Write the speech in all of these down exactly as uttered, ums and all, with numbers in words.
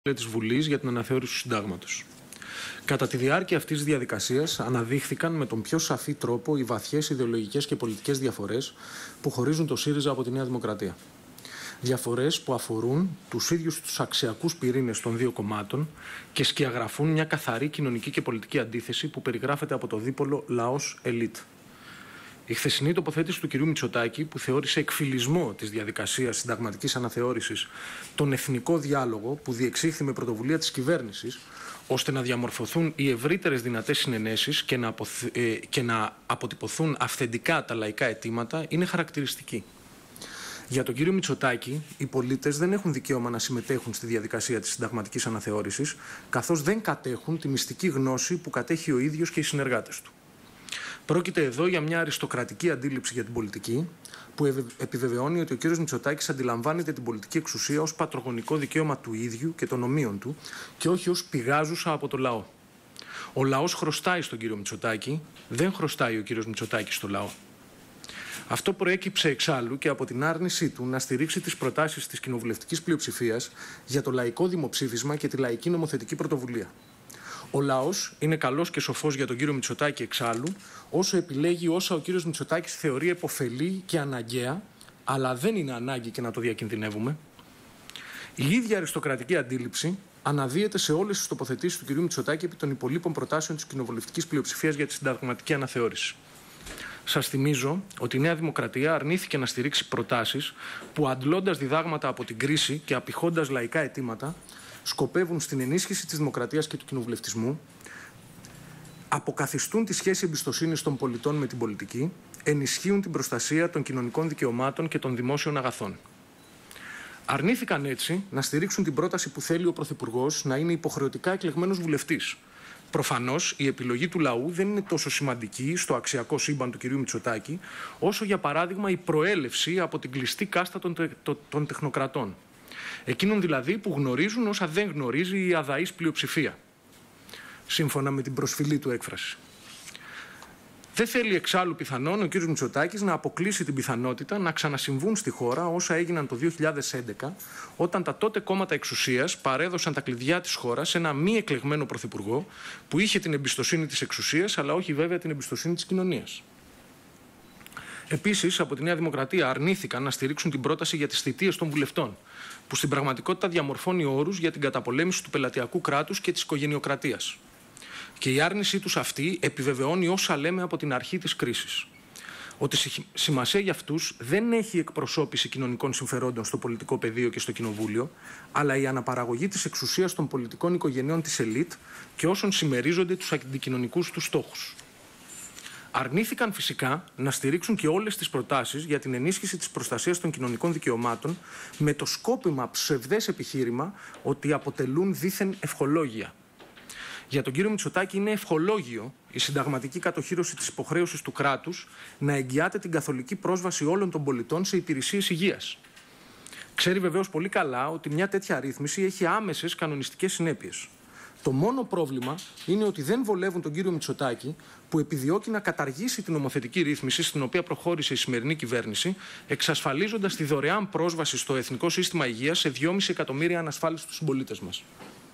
της Βουλής για την αναθεώρηση του Συντάγματος. Κατά τη διάρκεια αυτής της διαδικασίας αναδείχθηκαν με τον πιο σαφή τρόπο οι βαθιές ιδεολογικές και πολιτικές διαφορές που χωρίζουν το ΣΥΡΙΖΑ από τη Νέα Δημοκρατία. Διαφορές που αφορούν τους ίδιους τους αξιακούς πυρήνες των δύο κομμάτων και σκιαγραφούν μια καθαρή κοινωνική και πολιτική αντίθεση που περιγράφεται από το δίπολο λαός-ελίτ. Η χθεσινή τοποθέτηση του κ. Μητσοτάκη, που θεώρησε εκφυλισμό της διαδικασίας συνταγματικής αναθεώρησης τον εθνικό διάλογο που διεξήχθη με πρωτοβουλία της κυβέρνησης, ώστε να διαμορφωθούν οι ευρύτερες δυνατές συνενέσεις και να, αποθ... ε, και να αποτυπωθούν αυθεντικά τα λαϊκά αιτήματα, είναι χαρακτηριστική. Για τον κύριο Μητσοτάκη, οι πολίτες δεν έχουν δικαίωμα να συμμετέχουν στη διαδικασία της συνταγματικής αναθεώρησης, καθώς δεν κατέχουν τη μυστική γνώση που κατέχει ο ίδιος και οι συνεργάτες του. Πρόκειται εδώ για μια αριστοκρατική αντίληψη για την πολιτική, που επιβεβαιώνει ότι ο κύριος Μητσοτάκης αντιλαμβάνεται την πολιτική εξουσία ως πατρογονικό δικαίωμα του ίδιου και των ομοίων του και όχι ως πηγάζουσα από το λαό. Ο λαός χρωστάει στον κύριο Μητσοτάκη, δεν χρωστάει ο κύριος Μητσοτάκης στο λαό. Αυτό προέκυψε εξάλλου και από την άρνησή του να στηρίξει τις προτάσεις της κοινοβουλευτικής πλειοψηφίας για το λαϊκό δημοψήφισμα και τη λαϊκή νομοθετική πρωτοβουλία. Ο λαός είναι καλός και σοφός για τον κύριο Μητσοτάκη εξάλλου, όσο επιλέγει όσα ο κύριος Μητσοτάκης θεωρεί επωφελή και αναγκαία, αλλά δεν είναι ανάγκη και να το διακινδυνεύουμε. Η ίδια αριστοκρατική αντίληψη αναδύεται σε όλες τις τοποθετήσεις του κυρίου Μητσοτάκη επί των υπολείπων προτάσεων της κοινοβουλευτικής πλειοψηφίας για τη συνταγματική αναθεώρηση. Σας θυμίζω ότι η Νέα Δημοκρατία αρνήθηκε να στηρίξει προτάσεις που, αντλώντας διδάγματα από την κρίση και απηχώντας λαϊκά αιτήματα, σκοπεύουν στην ενίσχυση της δημοκρατίας και του κοινοβουλευτισμού, αποκαθιστούν τη σχέση εμπιστοσύνης των πολιτών με την πολιτική, ενισχύουν την προστασία των κοινωνικών δικαιωμάτων και των δημόσιων αγαθών. Αρνήθηκαν έτσι να στηρίξουν την πρόταση που θέλει ο Πρωθυπουργός να είναι υποχρεωτικά εκλεγμένος βουλευτής. Προφανώς, η επιλογή του λαού δεν είναι τόσο σημαντική στο αξιακό σύμπαν του κυρίου Μητσοτάκη, όσο για παράδειγμα η προέλευση από την κλειστή κάστα των, τε, των τεχνοκρατών. Εκείνων δηλαδή που γνωρίζουν όσα δεν γνωρίζει η αδαής πλειοψηφία, σύμφωνα με την προσφυλή του έκφραση. Δεν θέλει εξάλλου πιθανόν ο κ. Μητσοτάκης να αποκλείσει την πιθανότητα να ξανασυμβούν στη χώρα όσα έγιναν το δύο χιλιάδες έντεκα, όταν τα τότε κόμματα εξουσίας παρέδωσαν τα κλειδιά της χώρας σε ένα μη εκλεγμένο πρωθυπουργό που είχε την εμπιστοσύνη της εξουσίας, αλλά όχι βέβαια την εμπιστοσύνη της κοινωνίας. Επίσης, από τη Νέα Δημοκρατία αρνήθηκαν να στηρίξουν την πρόταση για τις θητείες των βουλευτών, που στην πραγματικότητα διαμορφώνει όρους για την καταπολέμηση του πελατειακού κράτους και της οικογενειοκρατίας. Και η άρνησή τους αυτή επιβεβαιώνει όσα λέμε από την αρχή της κρίσης. Ότι σημασία για αυτούς δεν έχει εκπροσώπηση κοινωνικών συμφερόντων στο πολιτικό πεδίο και στο κοινοβούλιο, αλλά η αναπαραγωγή της εξουσίας των πολιτικών οικογενειών της ελίτ και όσων συμμερίζονται τους αντικοινωνικούς τους στόχους. Αρνήθηκαν φυσικά να στηρίξουν και όλες τις προτάσεις για την ενίσχυση της προστασίας των κοινωνικών δικαιωμάτων με το σκόπιμα ψευδές επιχείρημα ότι αποτελούν δήθεν ευχολόγια. Για τον κύριο Μητσοτάκη είναι ευχολόγιο η συνταγματική κατοχύρωση της υποχρέωσης του κράτους να εγγυάται την καθολική πρόσβαση όλων των πολιτών σε υπηρεσίες υγείας. Ξέρει βεβαίως πολύ καλά ότι μια τέτοια ρύθμιση έχει άμεσες κανονιστικές συνέπειες. Το μόνο πρόβλημα είναι ότι δεν βολεύουν τον κύριο Μητσοτάκη, που επιδιώκει να καταργήσει την νομοθετική ρύθμιση στην οποία προχώρησε η σημερινή κυβέρνηση, εξασφαλίζοντας τη δωρεάν πρόσβαση στο Εθνικό Σύστημα Υγείας σε δυόμισι εκατομμύρια ανασφάλιστους συμπολίτες μας.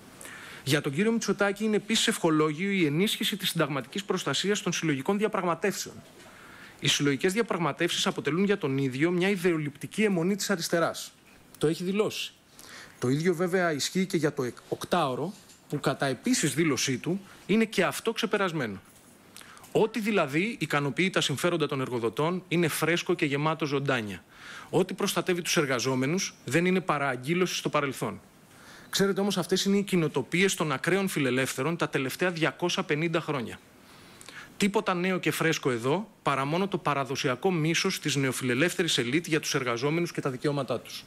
Για τον κύριο Μητσοτάκη είναι επίσης ευχολόγιο η ενίσχυση της συνταγματικής προστασίας των συλλογικών διαπραγματεύσεων. Οι συλλογικές διαπραγματεύσεις αποτελούν για τον ίδιο μια ιδεολειπτική αιμονή της αριστεράς. Το έχει δηλώσει. Το ίδιο βέβαια ισχύει και για το οκτάωρο, που κατά επίσης δήλωσή του είναι και αυτό ξεπερασμένο. Ό,τι δηλαδή ικανοποιεί τα συμφέροντα των εργοδοτών είναι φρέσκο και γεμάτο ζωντάνια. Ό,τι προστατεύει τους εργαζόμενους δεν είναι παρά αγκύλωση στο παρελθόν. Ξέρετε όμως, αυτές είναι οι κοινοτοπίες των ακραίων φιλελεύθερων τα τελευταία διακόσια πενήντα χρόνια. Τίποτα νέο και φρέσκο εδώ, παρά μόνο το παραδοσιακό μίσος της νεοφιλελεύθερης ελίτ για τους εργαζόμενους και τα δικαιώματά τους.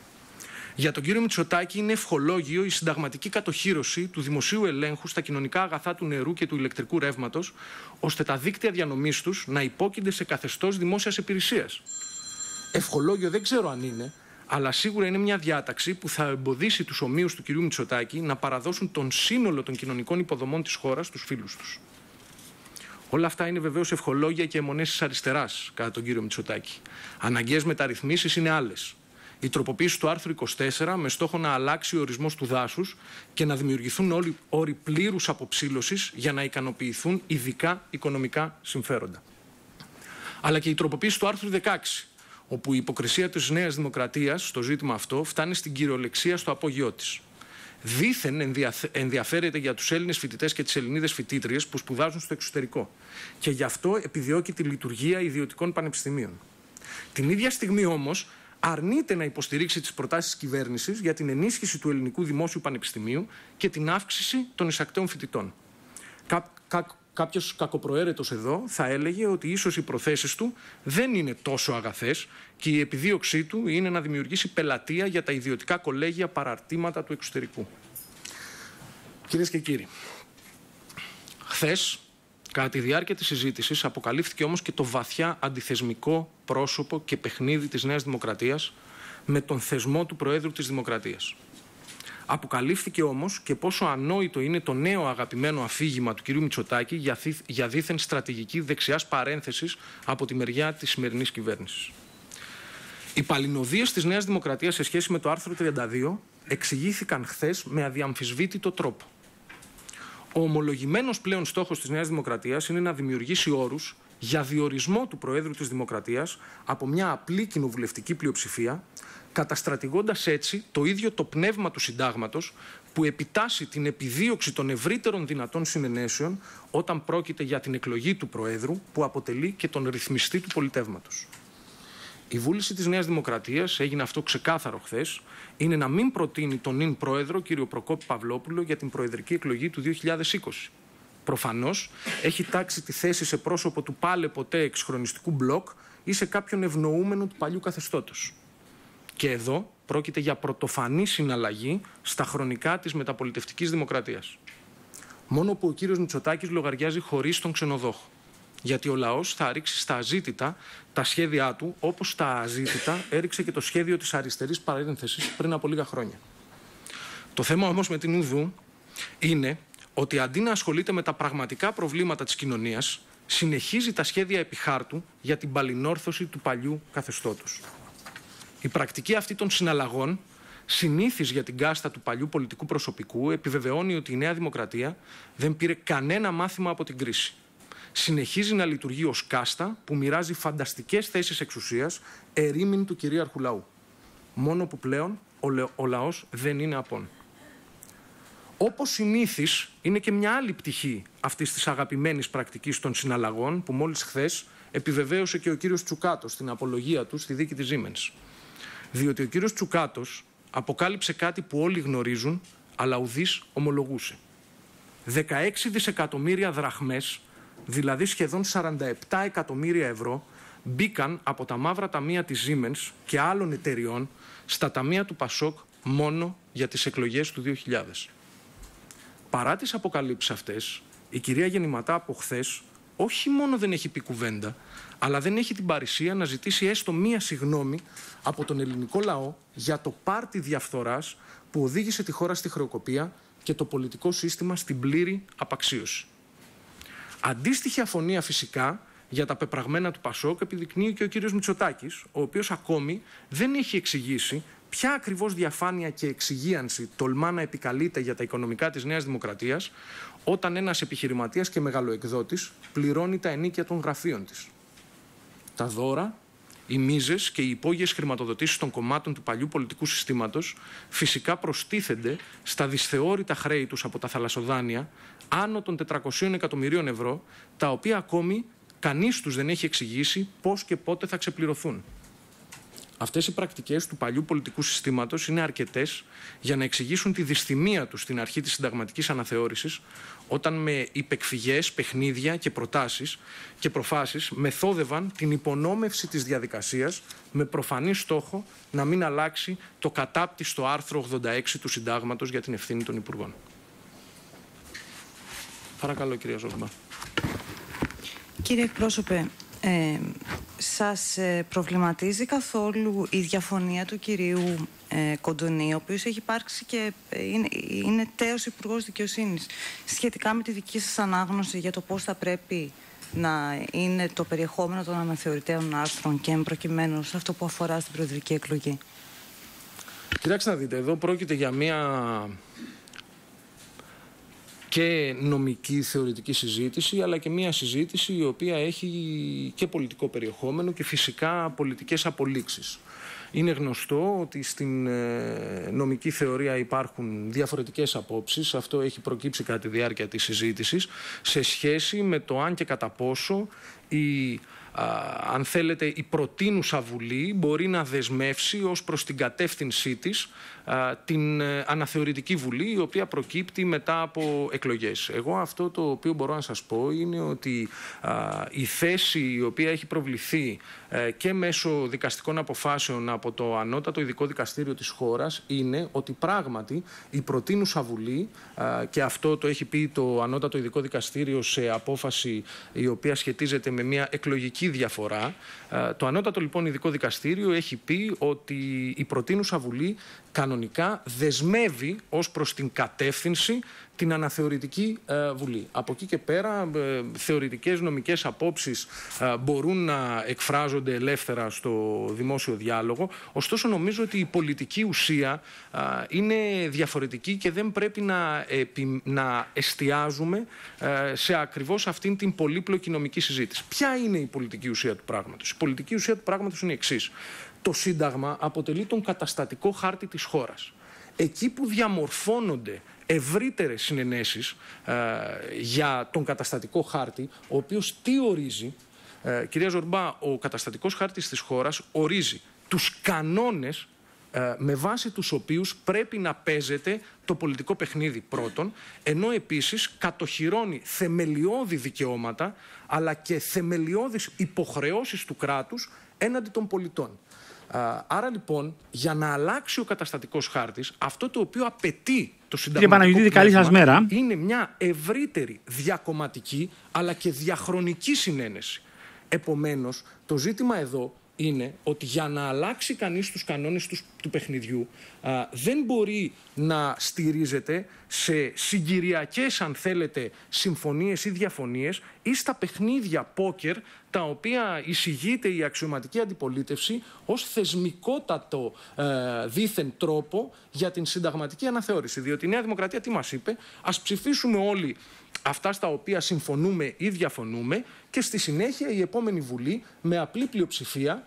Για τον κύριο Μητσοτάκη είναι ευχολόγιο η συνταγματική κατοχύρωση του δημοσίου ελέγχου στα κοινωνικά αγαθά του νερού και του ηλεκτρικού ρεύματος, ώστε τα δίκτυα διανομής τους να υπόκεινται σε καθεστώς δημόσιας υπηρεσίας. Ευχολόγιο δεν ξέρω αν είναι, αλλά σίγουρα είναι μια διάταξη που θα εμποδίσει τους ομοίους του κυρίου Μητσοτάκη να παραδώσουν τον σύνολο των κοινωνικών υποδομών της χώρας στους φίλους τους. Όλα αυτά είναι βεβαίως ευχολόγια και αιμονές της αριστεράς, κατά τον κύριο Μητσοτάκη. Αναγκαίες μεταρρυθμίσεις είναι άλλες. η τροποποίηση του άρθρου είκοσι τέσσερα με στόχο να αλλάξει ο ορισμός του δάσους και να δημιουργηθούν όλοι όροι πλήρους αποψήλωσης για να ικανοποιηθούν ειδικά οικονομικά συμφέροντα. Αλλά και η τροποποίηση του άρθρου δεκαέξι, όπου η υποκρισία της Νέας Δημοκρατίας στο ζήτημα αυτό φτάνει στην κυριολεξία στο απόγειό της. Δήθεν ενδιαφέρεται για τους Έλληνες φοιτητές και τις Ελληνίδες φοιτήτριες που σπουδάζουν στο εξωτερικό και γι' αυτό επιδιώκει τη λειτουργία ιδιωτικών πανεπιστημίων. Την ίδια στιγμή όμως αρνείται να υποστηρίξει τις προτάσεις της κυβέρνησης για την ενίσχυση του ελληνικού δημόσιου πανεπιστημίου και την αύξηση των εισακτέων φοιτητών. Κα, κα, κάποιος κακοπροαίρετος εδώ θα έλεγε ότι ίσως οι προθέσεις του δεν είναι τόσο αγαθές και η επιδίωξή του είναι να δημιουργήσει πελατεία για τα ιδιωτικά κολέγια παραρτήματα του εξωτερικού. Κυρίες και κύριοι, χθες, κατά τη διάρκεια της συζήτησης, αποκαλύφθηκε όμως και το βαθιά αντιθεσμικό πρόσωπο και παιχνίδι της Νέας Δημοκρατίας με τον θεσμό του Προέδρου της Δημοκρατίας. Αποκαλύφθηκε όμως και πόσο ανόητο είναι το νέο αγαπημένο αφήγημα του κ. Μητσοτάκη για, για δήθεν στρατηγική δεξιάς παρένθεσης από τη μεριά της σημερινής κυβέρνησης. Οι παλινοδίες της Νέας Δημοκρατίας σε σχέση με το άρθρο τριάντα δύο εξηγήθηκαν χθες με αδιαμφισβήτητο τρόπο. Ο ομολογημένος πλέον στόχος της Νέας Δημοκρατίας είναι να δημιουργήσει όρους για διορισμό του Προέδρου της Δημοκρατίας από μια απλή κοινοβουλευτική πλειοψηφία, καταστρατηγώντας έτσι το ίδιο το πνεύμα του συντάγματος που επιτάσσει την επιδίωξη των ευρύτερων δυνατών συνενέσεων όταν πρόκειται για την εκλογή του Προέδρου που αποτελεί και τον ρυθμιστή του πολιτεύματος. Η βούληση της Νέας Δημοκρατίας, έγινε αυτό ξεκάθαρο χθες, είναι να μην προτείνει τον νυν Πρόεδρο κ. Προκόπη Παυλόπουλο για την προεδρική εκλογή του δύο χιλιάδες είκοσι. Προφανώς έχει τάξει τη θέση σε πρόσωπο του πάλε ποτέ εξχρονιστικού μπλοκ ή σε κάποιον ευνοούμενο του παλιού καθεστώτος. Και εδώ πρόκειται για πρωτοφανή συναλλαγή στα χρονικά της μεταπολιτευτικής δημοκρατίας. Μόνο που ο κύριος Μητσοτάκης λογαριάζει χωρίς τον ξενοδόχο. Γιατί ο λαός θα ρίξει στα αζήτητα τα σχέδιά του, όπως στα αζήτητα έριξε και το σχέδιο της αριστερής παρένθεσης πριν από λίγα χρόνια. Το θέμα όμως με την Ουδού είναι ότι αντί να ασχολείται με τα πραγματικά προβλήματα της κοινωνίας, συνεχίζει τα σχέδια επιχάρτου για την παλινόρθωση του παλιού καθεστώτος. Η πρακτική αυτή των συναλλαγών, συνήθις για την κάστα του παλιού πολιτικού προσωπικού, επιβεβαιώνει ότι η Νέα Δημοκρατία δεν πήρε κανένα μάθημα από την κρίση. Συνεχίζει να λειτουργεί ως κάστα που μοιράζει φανταστικές θέσεις εξουσίας ερήμην του κυρίαρχου λαού. Μόνο που πλέον ο, λε, ο λαός δεν είναι απόν. Όπως συνήθις είναι και μια άλλη πτυχή αυτής της αγαπημένης πρακτικής των συναλλαγών που μόλις χθες επιβεβαίωσε και ο κύριος Τσουκάτος στην απολογία του στη δίκη της Siemens. Διότι ο κύριος Τσουκάτος αποκάλυψε κάτι που όλοι γνωρίζουν, αλλά ουδής ομολογούσε. δεκαέξι δισεκατομμύρια δραχμές, δηλαδή σχεδόν σαράντα επτά εκατομμύρια ευρώ, μπήκαν από τα μαύρα ταμεία της Siemens και άλλων εταιριών στα ταμεία του Πασόκ μόνο για τις εκλογές του δύο χιλιάδες. Παρά τις αποκαλύψεις αυτές, η κυρία Γεννηματά από χθες όχι μόνο δεν έχει πει κουβέντα, αλλά δεν έχει την παρησία να ζητήσει έστω μία συγγνώμη από τον ελληνικό λαό για το πάρτι διαφθοράς που οδήγησε τη χώρα στη χρεοκοπία και το πολιτικό σύστημα στην πλήρη απαξίωση. Αντίστοιχη αφωνία φυσικά για τα πεπραγμένα του Πασόκ επιδεικνύει και ο κύριος Μητσοτάκης, ο οποίος ακόμη δεν έχει εξηγήσει ποια ακριβώς διαφάνεια και εξυγίανση τολμά να επικαλείται για τα οικονομικά της Νέας Δημοκρατίας όταν ένας επιχειρηματίας και μεγαλοεκδότης πληρώνει τα ενίκια των γραφείων της. Τα δώρα, οι μίζες και οι υπόγειες χρηματοδοτήσεις των κομμάτων του παλιού πολιτικού συστήματος φυσικά προστίθενται στα δυσθεώρητα χρέη τους από τα θαλασσοδάνεια άνω των τετρακοσίων εκατομμυρίων ευρώ, τα οποία ακόμη κανείς τους δεν έχει εξηγήσει πώς και πότε θα ξεπληρωθούν. Αυτές οι πρακτικές του παλιού πολιτικού συστήματος είναι αρκετές για να εξηγήσουν τη δυσθυμία τους στην αρχή της συνταγματικής αναθεώρησης, όταν με υπεκφυγές, παιχνίδια και προτάσεις και προφάσεις μεθόδευαν την υπονόμευση της διαδικασίας με προφανή στόχο να μην αλλάξει το κατάπτυστο άρθρο ογδόντα έξι του Συντάγματος για την ευθύνη των Υπουργών. Παρακαλώ, κυρία Ζόμπα. Κύριε εκπρόσωπε, ε, σας προβληματίζει καθόλου η διαφωνία του κυρίου ε, Κοντονή, ο οποίος έχει υπάρξει και είναι, είναι τέος Υπουργός Δικαιοσύνης, σχετικά με τη δική σας ανάγνωση για το πώς θα πρέπει να είναι το περιεχόμενο των αναθεωρητέων άρθρων και προκειμένου σε αυτό που αφορά στην προεδρική εκλογή? Κοιτάξτε να δείτε, εδώ πρόκειται για μια και νομική θεωρητική συζήτηση, αλλά και μια συζήτηση η οποία έχει και πολιτικό περιεχόμενο και φυσικά πολιτικές απολύξεις. Είναι γνωστό ότι στην νομική θεωρία υπάρχουν διαφορετικές απόψεις, αυτό έχει προκύψει κατά τη διάρκεια της συζήτησης, σε σχέση με το αν και κατά πόσο η Α, αν θέλετε, η προτείνουσα Βουλή μπορεί να δεσμεύσει ως προς την κατεύθυνσή της α, την ε, αναθεωρητική Βουλή, η οποία προκύπτει μετά από εκλογές. Εγώ αυτό το οποίο μπορώ να σας πω είναι ότι α, η θέση η οποία έχει προβληθεί ε, και μέσω δικαστικών αποφάσεων από το Ανώτατο Ειδικό Δικαστήριο της χώρας είναι ότι πράγματι η προτείνουσα Βουλή, α, και αυτό το έχει πει το Ανώτατο Ειδικό Δικαστήριο σε απόφαση η οποία σχετίζεται με μια εκλογική διαφορά. Το Ανώτατο λοιπόν Ειδικό Δικαστήριο έχει πει ότι η προτείνουσα Βουλή κανονικά δεσμεύει ως προς την κατεύθυνση την αναθεωρητική ε, Βουλή. Από εκεί και πέρα ε, θεωρητικές νομικές απόψεις ε, μπορούν να εκφράζονται ελεύθερα στο δημόσιο διάλογο, ωστόσο νομίζω ότι η πολιτική ουσία ε, είναι διαφορετική και δεν πρέπει να, επι, να εστιάζουμε ε, σε ακριβώς αυτήν την πολύπλοκη νομική συζήτηση. Ποια είναι η πολιτική ουσία του πράγματος? Η πολιτική ουσία του πράγματος είναι η εξής. Το Σύνταγμα αποτελεί τον καταστατικό χάρτη της χώρας. Εκεί που διαμορφώνονται ευρύτερες συνενέσεις ε, για τον καταστατικό χάρτη, ο οποίος τι ορίζει? Ε, κυρία Ζορμπά, ο καταστατικός χάρτης της χώρας ορίζει τους κανόνες ε, με βάση τους οποίους πρέπει να παίζεται το πολιτικό παιχνίδι πρώτον, ενώ επίσης κατοχυρώνει θεμελιώδη δικαιώματα αλλά και θεμελιώδεις υποχρεώσεις του κράτους έναντι των πολιτών. Άρα λοιπόν, για να αλλάξει ο καταστατικός χάρτης, αυτό το οποίο απαιτεί το συνταγματικό πνεύμα είναι μια ευρύτερη διακομματική αλλά και διαχρονική συνένεση. Επομένως, το ζήτημα εδώ είναι ότι για να αλλάξει κανείς τους κανόνες του, του παιχνιδιού α, δεν μπορεί να στηρίζεται σε συγκυριακές, αν θέλετε, συμφωνίες ή διαφωνίες ή στα παιχνίδια πόκερ τα οποία εισηγείται η αξιωματική αντιπολίτευση ως θεσμικότατο ε, δήθεν τρόπο για την συνταγματική αναθεώρηση. Διότι η Νέα Δημοκρατία τι μας είπε? Ας ψηφίσουμε όλοι αυτά στα οποία συμφωνούμε ή διαφωνούμε και στη συνέχεια η επόμενη Βουλή με απλή πλειοψηφία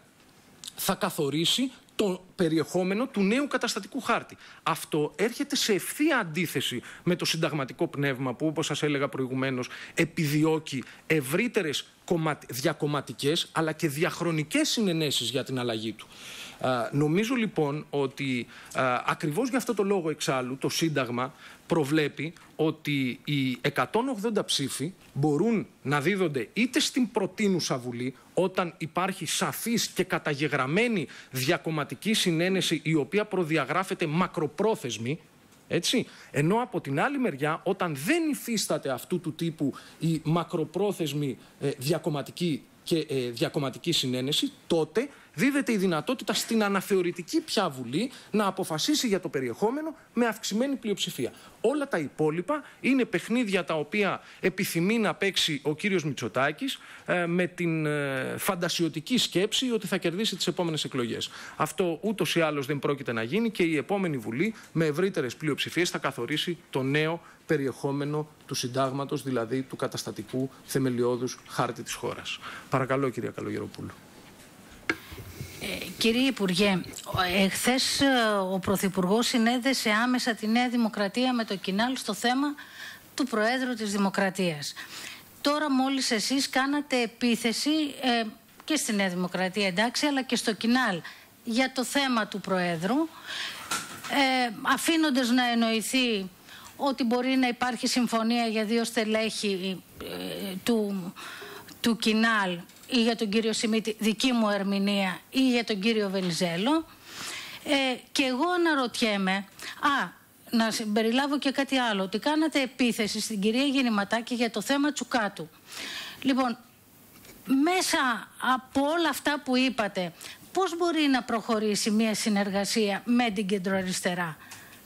θα καθορίσει το περιεχόμενο του νέου καταστατικού χάρτη. Αυτό έρχεται σε ευθεία αντίθεση με το συνταγματικό πνεύμα που, όπως σας έλεγα προηγουμένως, επιδιώκει ευρύτερες διακομματικές αλλά και διαχρονικές συνενέσεις για την αλλαγή του. Α, νομίζω λοιπόν ότι α, ακριβώς για αυτό το λόγο εξάλλου το Σύνταγμα προβλέπει ότι οι εκατόν ογδόντα ψήφοι μπορούν να δίδονται είτε στην προτείνουσα Βουλή όταν υπάρχει σαφής και καταγεγραμμένη διακομματική συνένεση η οποία προδιαγράφεται μακροπρόθεσμη, έτσι, ενώ από την άλλη μεριά όταν δεν υφίσταται αυτού του τύπου η μακροπρόθεσμη ε, διακομματική και ε, διακομματική συνένεση, τότε δίδεται η δυνατότητα στην αναθεωρητική πια Βουλή να αποφασίσει για το περιεχόμενο με αυξημένη πλειοψηφία. Όλα τα υπόλοιπα είναι παιχνίδια τα οποία επιθυμεί να παίξει ο κύριος Μητσοτάκης ε, με την ε, φαντασιωτική σκέψη ότι θα κερδίσει τις επόμενες εκλογές. Αυτό ούτως ή άλλως δεν πρόκειται να γίνει και η επόμενη Βουλή με ευρύτερες πλειοψηφίες θα καθορίσει το νέο περιεχόμενο του συντάγματος, δηλαδή του καταστατικού θεμελιώδους χάρτη της χώρας. Παρακαλώ, κυρία Καλογεροπούλου. Ε, κύριε Υπουργέ, εχθές ο Πρωθυπουργός συνέδεσε άμεσα τη Νέα Δημοκρατία με το Κινάλ στο θέμα του Προέδρου της Δημοκρατίας. Τώρα μόλις εσείς κάνατε επίθεση ε, και στη Νέα Δημοκρατία, εντάξει, αλλά και στο Κινάλ για το θέμα του Προέδρου, ε, αφήνοντας να εννοηθεί ότι μπορεί να υπάρχει συμφωνία για δύο στελέχη ε, του, του Κινάλ ή για τον κύριο Σιμίτη, δική μου ερμηνεία, ή για τον κύριο Βενιζέλο. Ε, και εγώ αναρωτιέμαι, α, να συμπεριλάβω και κάτι άλλο, ότι κάνατε επίθεση στην κυρία Γεννηματάκη για το θέμα Τσουκάτου. Λοιπόν, μέσα από όλα αυτά που είπατε, πώς μπορεί να προχωρήσει μια συνεργασία με την κεντροαριστερά?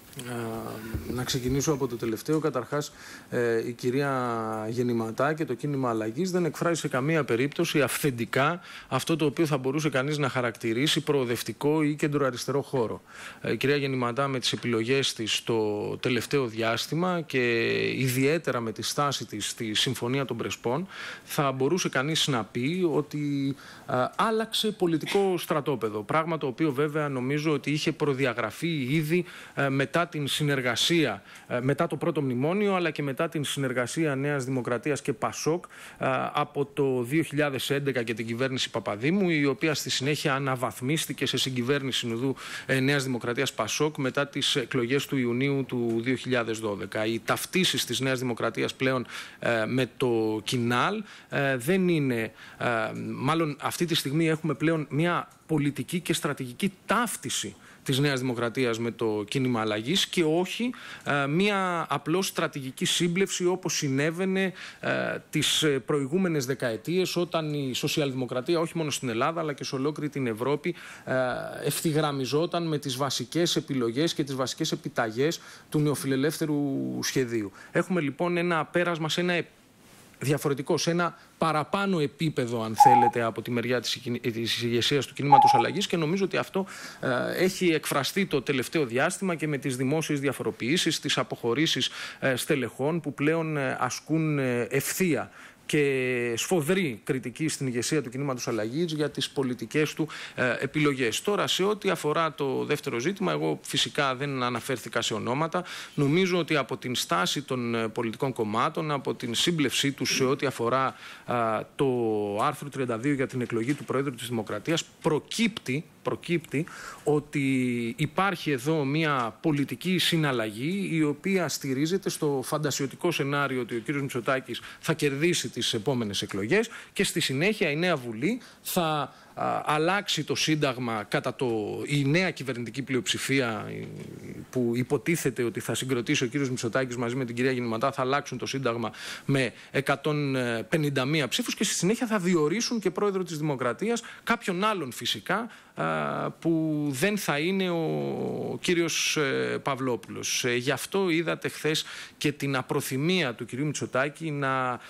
Να ξεκινήσω από το τελευταίο. Καταρχάς, ε, η κυρία Γεννηματά και το κίνημα αλλαγής δεν εκφράζει σε καμία περίπτωση αυθεντικά αυτό το οποίο θα μπορούσε κανείς να χαρακτηρίσει προοδευτικό ή κεντροαριστερό χώρο. Ε, η κυρία Γεννηματά με τις επιλογές της το τελευταίο διάστημα και ιδιαίτερα με τη στάση της στη Συμφωνία των Πρεσπών θα μπορούσε κανείς να πει ότι ε, άλλαξε πολιτικό στρατόπεδο. Πράγμα το οποίο βέβαια νομίζω ότι είχε προδιαγραφεί ήδη ε, μετά την συνεργασία, μετά το πρώτο μνημόνιο, αλλά και μετά την συνεργασία Νέας Δημοκρατίας και Πασόκ από το δύο χιλιάδες έντεκα και την κυβέρνηση Παπαδήμου, η οποία στη συνέχεια αναβαθμίστηκε σε συγκυβέρνηση συνοδού Νέας Δημοκρατίας Πασόκ μετά τις εκλογές του Ιουνίου του δύο χιλιάδες δώδεκα. Οι ταυτίσεις της Νέας Δημοκρατίας πλέον με το Κινάλ δεν είναι, μάλλον αυτή τη στιγμή έχουμε πλέον μια πολιτική και στρατηγική ταύτιση της Νέας Δημοκρατίας με το κίνημα αλλαγής και όχι ε, μία απλώς στρατηγική σύμπλευση όπως συνέβαινε ε, τις προηγούμενες δεκαετίες όταν η σοσιαλδημοκρατία όχι μόνο στην Ελλάδα αλλά και σε ολόκληρη την Ευρώπη ε, ευθυγραμμιζόταν με τις βασικές επιλογές και τις βασικές επιταγές του νεοφιλελεύθερου σχεδίου. Έχουμε λοιπόν ένα πέρασμα σε ένα διαφορετικό, σε ένα παραπάνω επίπεδο, αν θέλετε, από τη μεριά της, της ηγεσίας του κινήματος αλλαγής και νομίζω ότι αυτό ε, έχει εκφραστεί το τελευταίο διάστημα και με τις δημόσιες διαφοροποιήσεις, τις αποχωρήσεις ε, στελεχών που πλέον ε, ασκούν ε, ευθεία και σφοδρή κριτική στην ηγεσία του κινήματος αλλαγής για τις πολιτικές του ε, επιλογές. Τώρα, σε ό,τι αφορά το δεύτερο ζήτημα, εγώ φυσικά δεν αναφέρθηκα σε ονόματα. Νομίζω ότι από την στάση των ε, πολιτικών κομμάτων, από την σύμπλευσή τους σε ό,τι αφορά ε, το άρθρο τριάντα δύο για την εκλογή του Προέδρου της Δημοκρατίας, προκύπτει προκύπτει ότι υπάρχει εδώ μια πολιτική συναλλαγή η οποία στηρίζεται στο φαντασιωτικό σενάριο ότι ο κύριος Μητσοτάκης θα κερδίσει τις επόμενες εκλογές και στη συνέχεια η νέα Βουλή θα α, αλλάξει το Σύνταγμα κατά το, η νέα κυβερνητική πλειοψηφία που υποτίθεται ότι θα συγκροτήσει ο κύριος Μητσοτάκης μαζί με την κυρία Γεννηματά, θα αλλάξουν το Σύνταγμα με εκατόν πενήντα μία ψήφους και στη συνέχεια θα διορίσουν και πρόεδρο της Δημοκρατίας κάποιον άλλον φυσικά που δεν θα είναι ο κύριος Παυλόπουλος. Γι' αυτό είδατε χθες και την απροθυμία του κυρίου Μητσοτάκη να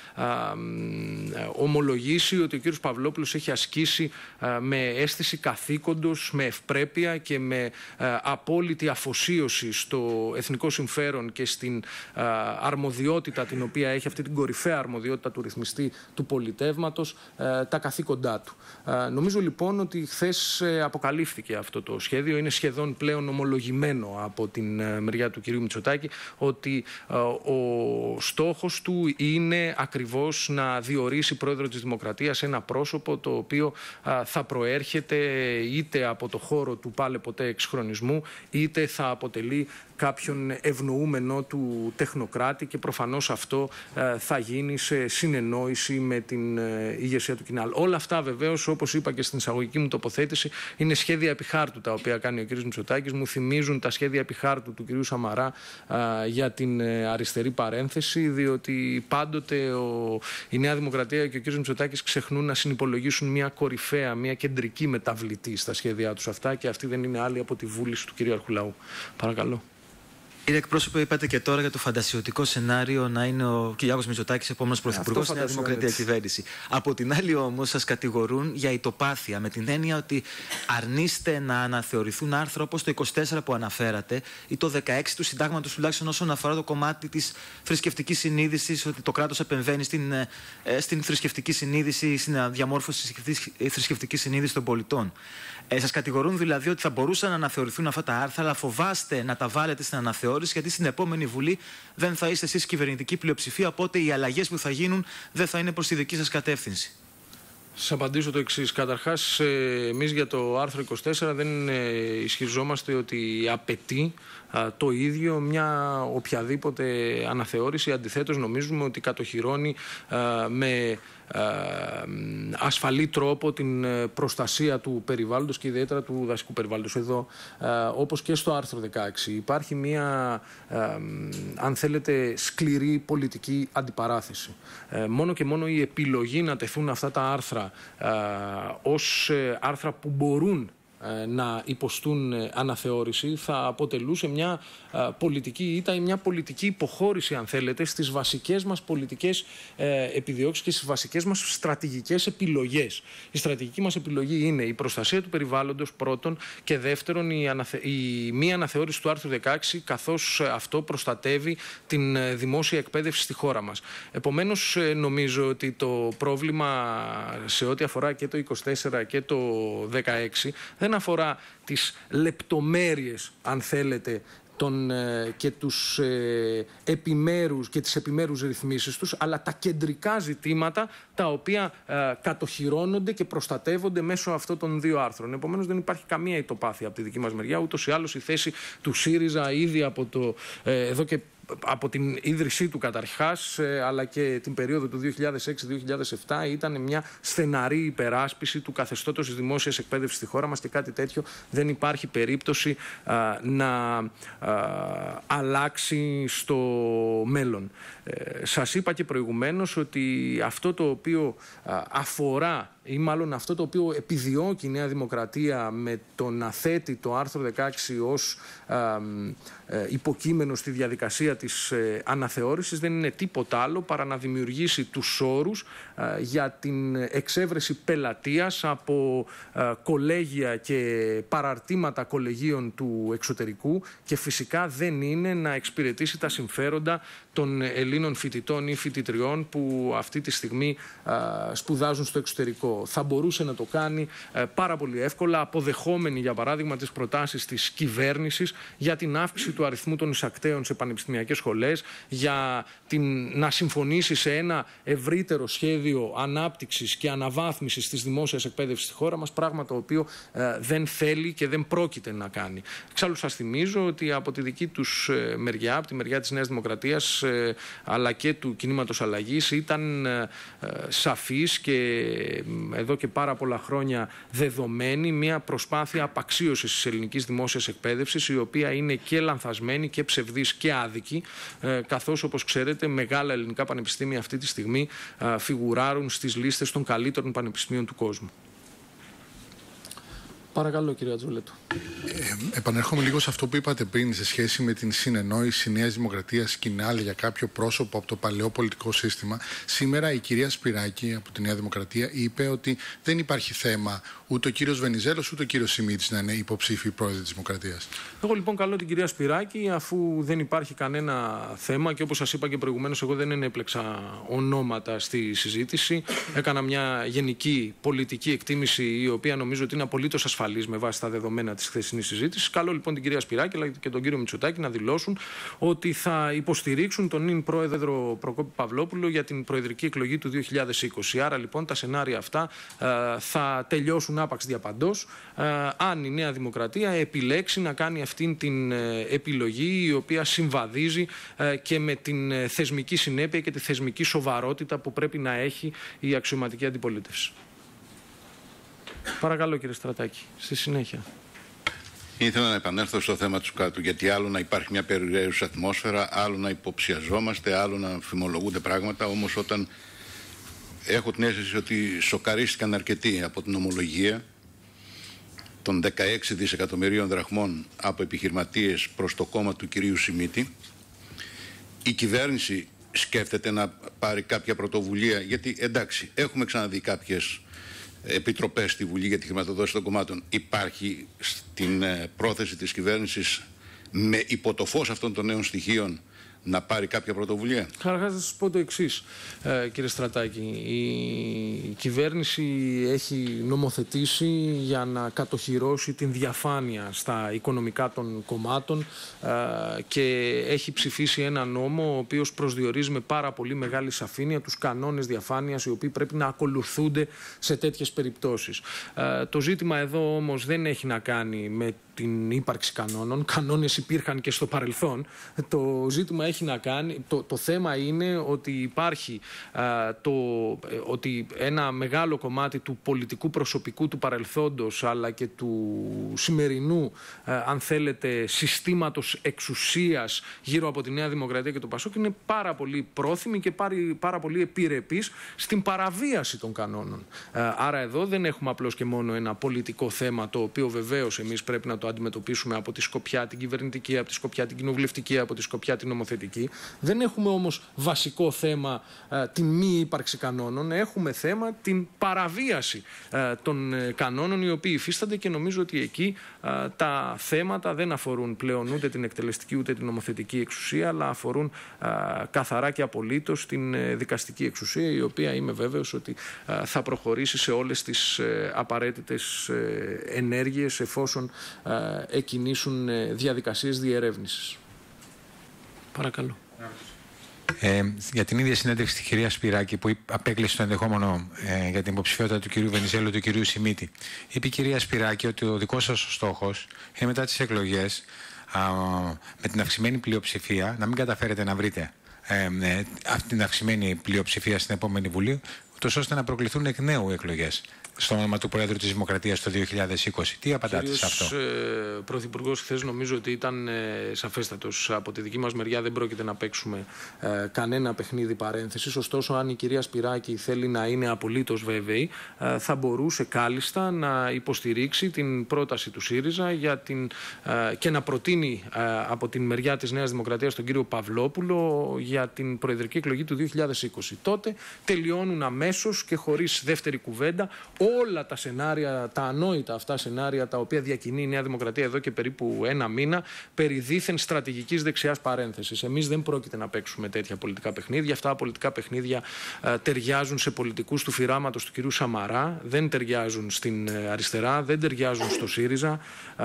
ομολογήσει ότι ο κύριος Παυλόπουλος έχει ασκήσει με αίσθηση καθήκοντος, με ευπρέπεια και με απόλυτη αφοσίωση στο εθνικό συμφέρον και στην αρμοδιότητα την οποία έχει, αυτή την κορυφαία αρμοδιότητα του ρυθμιστή του πολιτεύματος, τα καθήκοντά του. Νομίζω λοιπόν ότι χθες αποκαλύφθηκε αυτό το σχέδιο. Είναι σχεδόν πλέον ομολογημένο από την μεριά του κυρίου Μητσοτάκη ότι ο στόχος του είναι ακριβώς να διορίσει πρόεδρο της Δημοκρατίας ένα πρόσωπο το οποίο θα προέρχεται είτε από το χώρο του πάλε ποτέ εξχρονισμού είτε θα αποτελεί κάποιον ευνοούμενο του τεχνοκράτη και προφανώς αυτό ε, θα γίνει σε συνεννόηση με την ε, ηγεσία του Κινάλ. Όλα αυτά βεβαίως, όπως είπα και στην εισαγωγική μου τοποθέτηση, είναι σχέδια επιχάρτου τα οποία κάνει ο κ. Μητσοτάκης. Μου θυμίζουν τα σχέδια επιχάρτου του κ. Σαμαρά ε, για την ε, αριστερή παρένθεση, διότι πάντοτε ο, η Νέα Δημοκρατία και ο κ. Μητσοτάκης ξεχνούν να συνυπολογίσουν μια κορυφαία, μια κεντρική μεταβλητή στα σχέδιά τους αυτά και αυτή δεν είναι άλλη από τη βούληση του κυρίαρχου λαού. Παρακαλώ. Κύριε εκπρόσωπε, είπατε και τώρα για το φαντασιωτικό σενάριο να είναι ο Κυριάκος Μητσοτάκης επόμενος πρωθυπουργός στη Νέα Δημοκρατία κυβέρνηση. Από την άλλη, όμως, σας κατηγορούν για ητοπάθεια, με την έννοια ότι αρνείστε να αναθεωρηθούν άρθρα όπως το είκοσι τέσσερα που αναφέρατε ή το δεκαέξι του Συντάγματος, τουλάχιστον όσον αφορά το κομμάτι της θρησκευτικής συνείδησης, ότι το κράτος επεμβαίνει στην, ε, στην θρησκευτική συνείδηση, στην διαμόρφωση της θρησκευτικής συνείδησης των πολιτών. Ε, σας κατηγορούν δηλαδή ότι θα μπορούσαν να αναθεωρηθούν αυτά τα άρθρα, αλλά φοβάστε να τα βάλετε στην αναθεώρηση, γιατί στην επόμενη Βουλή δεν θα είστε εσείς κυβερνητική πλειοψηφία, οπότε οι αλλαγές που θα γίνουν δεν θα είναι προς τη δική σας κατεύθυνση. Σας απαντήσω το εξής. Καταρχάς, εμείς για το άρθρο είκοσι τέσσερα δεν ισχυριζόμαστε ότι απαιτεί το ίδιο μια οποιαδήποτε αναθεώρηση. Αντιθέτως, νομίζουμε ότι κατοχυρώνει με ασφαλή τρόπο την προστασία του περιβάλλοντος και ιδιαίτερα του δασικού περιβάλλοντος. Εδώ, όπως και στο άρθρο δεκαέξι, υπάρχει μια, αν θέλετε, σκληρή πολιτική αντιπαράθεση. Μόνο και μόνο η επιλογή να τεθούν αυτά τα άρθρα ως άρθρα που μπορούν να υποστούν αναθεώρηση, θα αποτελούσε μια πολιτική ήττα ή μια πολιτική υποχώρηση, αν θέλετε, στις βασικές μας πολιτικές επιδιώξεις και στις βασικές μας στρατηγικές επιλογές. Η στρατηγική μας επιλογή είναι η προστασία του περιβάλλοντος πρώτον και δεύτερον η, αναθε... η μη αναθεώρηση του άρθρου δεκαέξι, καθώς αυτό προστατεύει την δημόσια εκπαίδευση στη χώρα μας. Επομένως, νομίζω ότι το πρόβλημα σε ό,τι αφορά και το είκοσι τέσσερα και το δεκαέξι δεν αφορά τις λεπτομέρειες, αν θέλετε, Τον, και, τους, ε, επιμέρους, και τις επιμέρους ρυθμίσεις τους, αλλά τα κεντρικά ζητήματα τα οποία ε, κατοχυρώνονται και προστατεύονται μέσω αυτών των δύο άρθρων. Επομένως δεν υπάρχει καμία ητοπάθεια από τη δική μας μεριά, ούτως ή άλλως η θέση του ΣΥΡΙΖΑ ήδη από το, ε, εδώ και από την ίδρυσή του καταρχάς, αλλά και την περίοδο του δύο χιλιάδες έξι με δύο χιλιάδες επτά ήταν μια στεναρή υπεράσπιση του καθεστώτος της δημόσιας εκπαίδευσης στη χώρα μας και κάτι τέτοιο δεν υπάρχει περίπτωση α, να α, αλλάξει στο μέλλον. Ε, σας είπα και προηγουμένως ότι αυτό το οποίο α, αφορά ή μάλλον αυτό το οποίο επιδιώκει η Νέα Δημοκρατία με το να θέτει το άρθρο δεκαέξι ως α, ε, υποκείμενο στη διαδικασία της ε, αναθεώρησης δεν είναι τίποτα άλλο παρά να δημιουργήσει τους όρους α, για την εξέβρεση πελατείας από α, κολέγια και παραρτήματα κολεγίων του εξωτερικού και φυσικά δεν είναι να εξυπηρετήσει τα συμφέροντα των Ελλήνων φοιτητών ή φοιτητριών που αυτή τη στιγμή α, σπουδάζουν στο εξωτερικό. Θα μπορούσε να το κάνει ε, πάρα πολύ εύκολα, αποδεχόμενη για παράδειγμα τις προτάσεις της κυβέρνησης για την αύξηση του αριθμού των εισακτέων σε πανεπιστημιακές σχολές, για την, να συμφωνήσει σε ένα ευρύτερο σχέδιο ανάπτυξης και αναβάθμισης της δημόσιας εκπαίδευσης στη χώρα μας, πράγμα το οποίο ε, δεν θέλει και δεν πρόκειται να κάνει. Εξάλλου σας θυμίζω ότι από τη δική τους ε, μεριά, από τη μεριά της Νέας Δημοκρατίας ε, αλλά και του κινήματος αλλαγής ήταν ε, ε, σαφής και εδώ και πάρα πολλά χρόνια δεδομένη μια προσπάθεια απαξίωσης της ελληνικής δημόσιας εκπαίδευσης, η οποία είναι και λανθασμένη και ψευδής και άδικη, καθώς όπως ξέρετε μεγάλα ελληνικά πανεπιστήμια αυτή τη στιγμή φιγουράρουν στις λίστες των καλύτερων πανεπιστημίων του κόσμου. Παρακαλώ, κύριε Ατζολέτου. Ε, επανέρχομαι λίγο σε αυτό που είπατε πριν σε σχέση με την συνεννόηση Νέας Δημοκρατίας Κινάλ για κάποιο πρόσωπο από το παλαιό πολιτικό σύστημα. Σήμερα η κυρία Σπυράκη από τη Νέα Δημοκρατία είπε ότι δεν υπάρχει θέμα ούτε ο κύριος Βενιζέλος ούτε ο κύριος Σιμίτης να είναι υποψήφιοι πρόεδροι της Δημοκρατίας. Εγώ λοιπόν καλώ την κυρία Σπυράκη, αφού δεν υπάρχει κανένα θέμα και όπως σας είπα και προηγουμένως, εγώ δεν ενέπλεξα ονόματα στη συζήτηση. Έκανα μια γενική πολιτική εκτίμηση, η οποία νομίζω ότι είναι απολύτως ασφαλής με βάση τα δεδομένα της χθεσινής συζήτησης. Καλώ λοιπόν την κυρία Σπυράκη αλλά και τον κύριο Μητσοτάκη να δηλώσουν ότι θα υποστηρίξουν τον νυν πρόεδρο Προκόπη Παυλόπουλο για την προεδρική εκλογή του δύο χιλιάδες είκοσι. Άρα λοιπόν τα σενάρια αυτά ε, θα τελειώσουν άπαξ διαπαντός ε, αν η Νέα Δημοκρατία επιλέξει να κάνει αυτήν την ε, επιλογή, η οποία συμβαδίζει ε, και με την ε, θεσμική συνέπεια και τη θεσμική σοβαρότητα που πρέπει να έχει η αξιωματική αντιπολίτευση. Παρακαλώ, κύριε Στρατάκη, στη συνέχεια. Ήθελα να επανέλθω στο θέμα του κάτω, γιατί άλλο να υπάρχει μια περιραίουσα ατμόσφαιρα, άλλο να υποψιαζόμαστε, άλλο να αμφιμολογούνται πράγματα. Όμως, όταν έχω την αίσθηση ότι σοκαρίστηκαν αρκετοί από την ομολογία των δεκαέξι δισεκατομμυρίων δραχμών από επιχειρηματίες προς το κόμμα του κυρίου Σιμίτη, η κυβέρνηση σκέφτεται να πάρει κάποια πρωτοβουλία, γιατί εντάξει, έχουμε ξαναδεί κάποιες επιτροπές στη Βουλή για τη χρηματοδότηση των κομμάτων. Υπάρχει στην πρόθεση της κυβέρνησης, με υπό το φως αυτών των νέων στοιχείων, να πάρει κάποια πρωτοβουλία? Καταρχάς θα σας πω το εξής, ε, κύριε Στρατάκη. Η κυβέρνηση έχει νομοθετήσει για να κατοχυρώσει την διαφάνεια στα οικονομικά των κομμάτων ε, και έχει ψηφίσει ένα νόμο ο οποίος προσδιορίζει με πάρα πολύ μεγάλη σαφήνεια τους κανόνες διαφάνειας οι οποίοι πρέπει να ακολουθούνται σε τέτοιες περιπτώσεις. Ε, το ζήτημα εδώ όμως δεν έχει να κάνει με την ύπαρξη κανόνων. Κανόνες υπήρχαν και στο παρελθόν. Το ζήτημα έχει να κάνει, το, το θέμα είναι ότι υπάρχει α, το, ότι ένα μεγάλο κομμάτι του πολιτικού προσωπικού του παρελθόντος αλλά και του σημερινού, α, αν θέλετε, συστήματος εξουσίας γύρω από τη Νέα Δημοκρατία και το Πασόκ είναι πάρα πολύ πρόθυμοι και πάρα, πάρα πολύ επιρρεπείς στην παραβίαση των κανόνων. Α, άρα εδώ δεν έχουμε απλώς και μόνο ένα πολιτικό θέμα, το οποίο βεβαίως εμείς πρέπει να το αντιμετωπίσουμε από τη σκοπιά την κυβερνητική, από τη σκοπιά την κοινοβουλευτική, από τη σκοπιά την νομοθετική. Δεν έχουμε όμως βασικό θέμα α, την μη ύπαρξη κανόνων. Έχουμε θέμα την παραβίαση α, των ε, κανόνων οι οποίοι υφίστανται και νομίζω ότι εκεί α, τα θέματα δεν αφορούν πλέον ούτε την εκτελεστική ούτε την νομοθετική εξουσία, αλλά αφορούν α, καθαρά και απολύτως την ε, δικαστική εξουσία, η οποία είμαι βέβαιος ότι α, θα προχωρήσει σε όλες τις ε, απαραίτητες ε, ενέργειες εφόσον ε, εκκινήσουν ε, διαδικασίες διερεύνησης. Παρακαλώ. Ε, για την ίδια συνέντευξη τη κυρία Σπυράκη που απέκλεισε το ενδεχόμενο ε, για την υποψηφιότητα του κυρίου Βενιζέλου του κυρίου Σιμίτη. Είπε η κυρία Σπυράκη ότι ο δικός σας στόχος είναι μετά τις εκλογές α, με την αυξημένη πλειοψηφία να μην καταφέρετε να βρείτε ε, ε, αυτή την αυξημένη πλειοψηφία στην επόμενη Βουλή, ούτως ώστε να προκληθούν εκ νέου εκλογές στο όνομα του Προέδρου της Δημοκρατίας το δύο χιλιάδες είκοσι. Τι απαντάτε σε αυτό? Ο ε, Πρωθυπουργός χθες νομίζω ότι ήταν ε, σαφέστατος. Από τη δική μας μεριά δεν πρόκειται να παίξουμε ε, κανένα παιχνίδι παρένθεσης. Ωστόσο, αν η κυρία Σπυράκη θέλει να είναι απολύτως βέβαιη, ε, θα μπορούσε κάλλιστα να υποστηρίξει την πρόταση του ΣΥΡΙΖΑ για την, ε, και να προτείνει ε, από την μεριά της Νέας Δημοκρατίας τον κύριο Παυλόπουλο για την προεδρική εκλογή του δύο χιλιάδες είκοσι. Τότε τελειώνουν αμέσως και χωρίς δεύτερη κουβέντα όλα τα σενάρια, τα ανόητα αυτά σενάρια τα οποία διακινεί η Νέα Δημοκρατία εδώ και περίπου ένα μήνα περί δίθεν στρατηγικής δεξιάς παρένθεσης. Εμείς δεν πρόκειται να παίξουμε τέτοια πολιτικά παιχνίδια. Αυτά τα πολιτικά παιχνίδια ε, ταιριάζουν σε πολιτικούς του φυράματος του κυρίου Σαμαρά, δεν ταιριάζουν στην ε, αριστερά, δεν ταιριάζουν στο ΣΥΡΙΖΑ ε,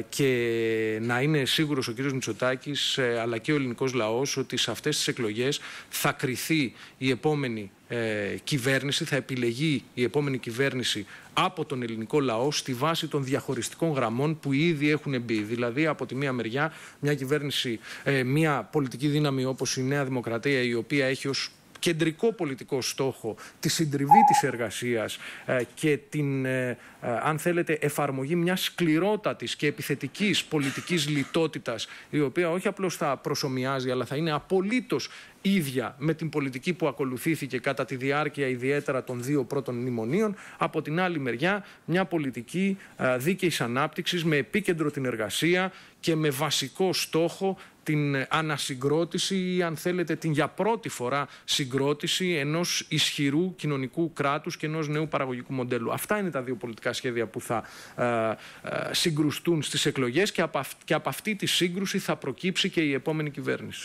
και να είναι σίγουρος ο κύριος Μητσοτάκης ε, αλλά και ο ελληνικός λαός ότι σε αυτές τις εκλογές θα κριθεί η επόμενη Ε, κυβέρνηση, θα επιλεγεί η επόμενη κυβέρνηση από τον ελληνικό λαό στη βάση των διαχωριστικών γραμμών που ήδη έχουν μπει. Δηλαδή, από τη μία μεριά, μια κυβέρνηση, ε, μια πολιτική δύναμη όπως η Νέα Δημοκρατία, η οποία έχει ως κεντρικό πολιτικό στόχο τη συντριβή της εργασίας ε, και την, ε, ε, αν θέλετε, εφαρμογή μιας σκληρότατης και επιθετικής πολιτικής λιτότητας, η οποία όχι απλώς θα προσομοιάζει, αλλά θα είναι απολύτως ίδια με την πολιτική που ακολουθήθηκε κατά τη διάρκεια ιδιαίτερα των δύο πρώτων μνημονίων. Από την άλλη μεριά, μια πολιτική ε, δίκαιης ανάπτυξης με επίκεντρο την εργασία και με βασικό στόχο την ανασυγκρότηση ή, αν θέλετε, την για πρώτη φορά συγκρότηση ενός ισχυρού κοινωνικού κράτους και ενός νέου παραγωγικού μοντέλου. Αυτά είναι τα δύο πολιτικά σχέδια που θα ε, ε, συγκρουστούν στις εκλογές και από, αυ, και από αυτή τη σύγκρουση θα προκύψει και η επόμενη κυβέρνηση.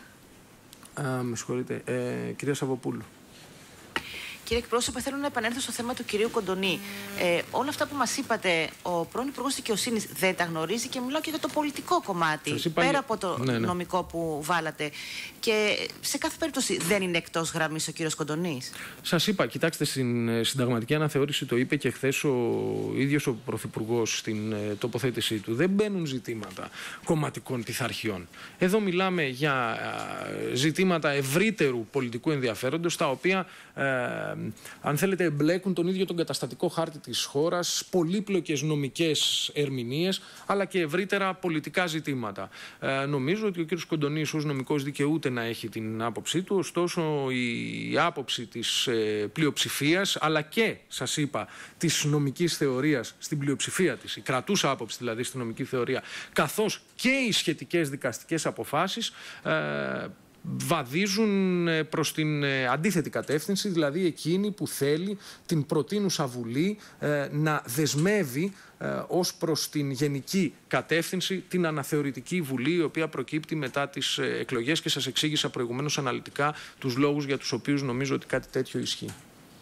Α, με συγχωρείτε. Ε, κυρία Σαββοπούλου. Κύριε εκπρόσωπε, θέλω να επανέλθω στο θέμα του κυρίου Κοντονή. Ε, όλα αυτά που μας είπατε, ο πρώην Υπουργός Δικαιοσύνης δεν τα γνωρίζει και μιλάω και για το πολιτικό κομμάτι, πέρα για... από το ναι, ναι. νομικό που βάλατε. Και σε κάθε περίπτωση δεν είναι εκτός γραμμής ο κύριος Κοντονής. Σας είπα, κοιτάξτε, στην συνταγματική αναθεώρηση το είπε και χθες ο ίδιος ο Πρωθυπουργός στην τοποθέτησή του. Δεν μπαίνουν ζητήματα κομματικών πειθαρχιών. Εδώ μιλάμε για ζητήματα ευρύτερου πολιτικού ενδιαφέροντος, τα οποία ε, αν θέλετε, εμπλέκουν τον ίδιο τον καταστατικό χάρτη της χώρας, πολύπλοκες νομικές ερμηνείες, αλλά και ευρύτερα πολιτικά ζητήματα. Ε, νομίζω ότι ο κ. Κοντονής ως νομικός δικαιούται να έχει την άποψή του, ωστόσο η άποψη της ε, πλειοψηφίας, αλλά και, σας είπα, της νομικής θεωρίας στην πλειοψηφία της, η κρατούσα άποψη δηλαδή στη νομική θεωρία, καθώς και οι σχετικές δικαστικές αποφάσεις, ε, βαδίζουν προς την αντίθετη κατεύθυνση, δηλαδή εκείνη που θέλει την προτείνουσα Βουλή ε, να δεσμεύει ε, ως προς την γενική κατεύθυνση την αναθεωρητική Βουλή, η οποία προκύπτει μετά τις ε, εκλογές και σας εξήγησα προηγουμένως αναλυτικά τους λόγους για τους οποίους νομίζω ότι κάτι τέτοιο ισχύει.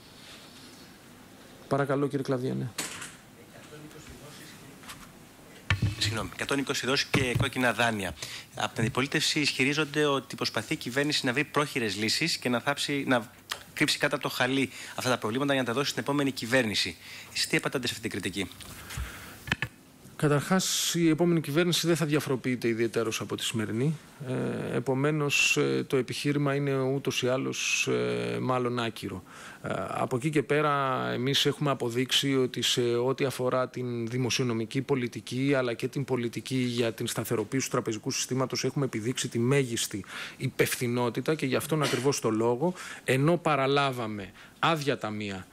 Παρακαλώ, κύριε Κλαβιανέ. Συγγνώμη, εκατόν είκοσι δόσεις και κόκκινα δάνεια. Από την αντιπολίτευση ισχυρίζονται ότι προσπαθεί η κυβέρνηση να βρει πρόχειρες λύσεις και να, θάψει, να κρύψει κάτω από το χαλί αυτά τα προβλήματα για να τα δώσει στην επόμενη κυβέρνηση. Εσείς τι απαντάτε σε αυτή την κριτική? Καταρχάς, η επόμενη κυβέρνηση δεν θα διαφοροποιείται ιδιαιτέρως από τη σημερινή. Ε, επομένως, ε, το επιχείρημα είναι ούτως ή άλλως ε, μάλλον άκυρο. Ε, από εκεί και πέρα, εμείς έχουμε αποδείξει ότι σε ό,τι αφορά την δημοσιονομική πολιτική, αλλά και την πολιτική για την σταθεροποίηση του τραπεζικού συστήματος, έχουμε επιδείξει τη μέγιστη υπευθυνότητα και γι' αυτόν ακριβώς το λόγο, ενώ παραλάβαμε άδεια ταμεία,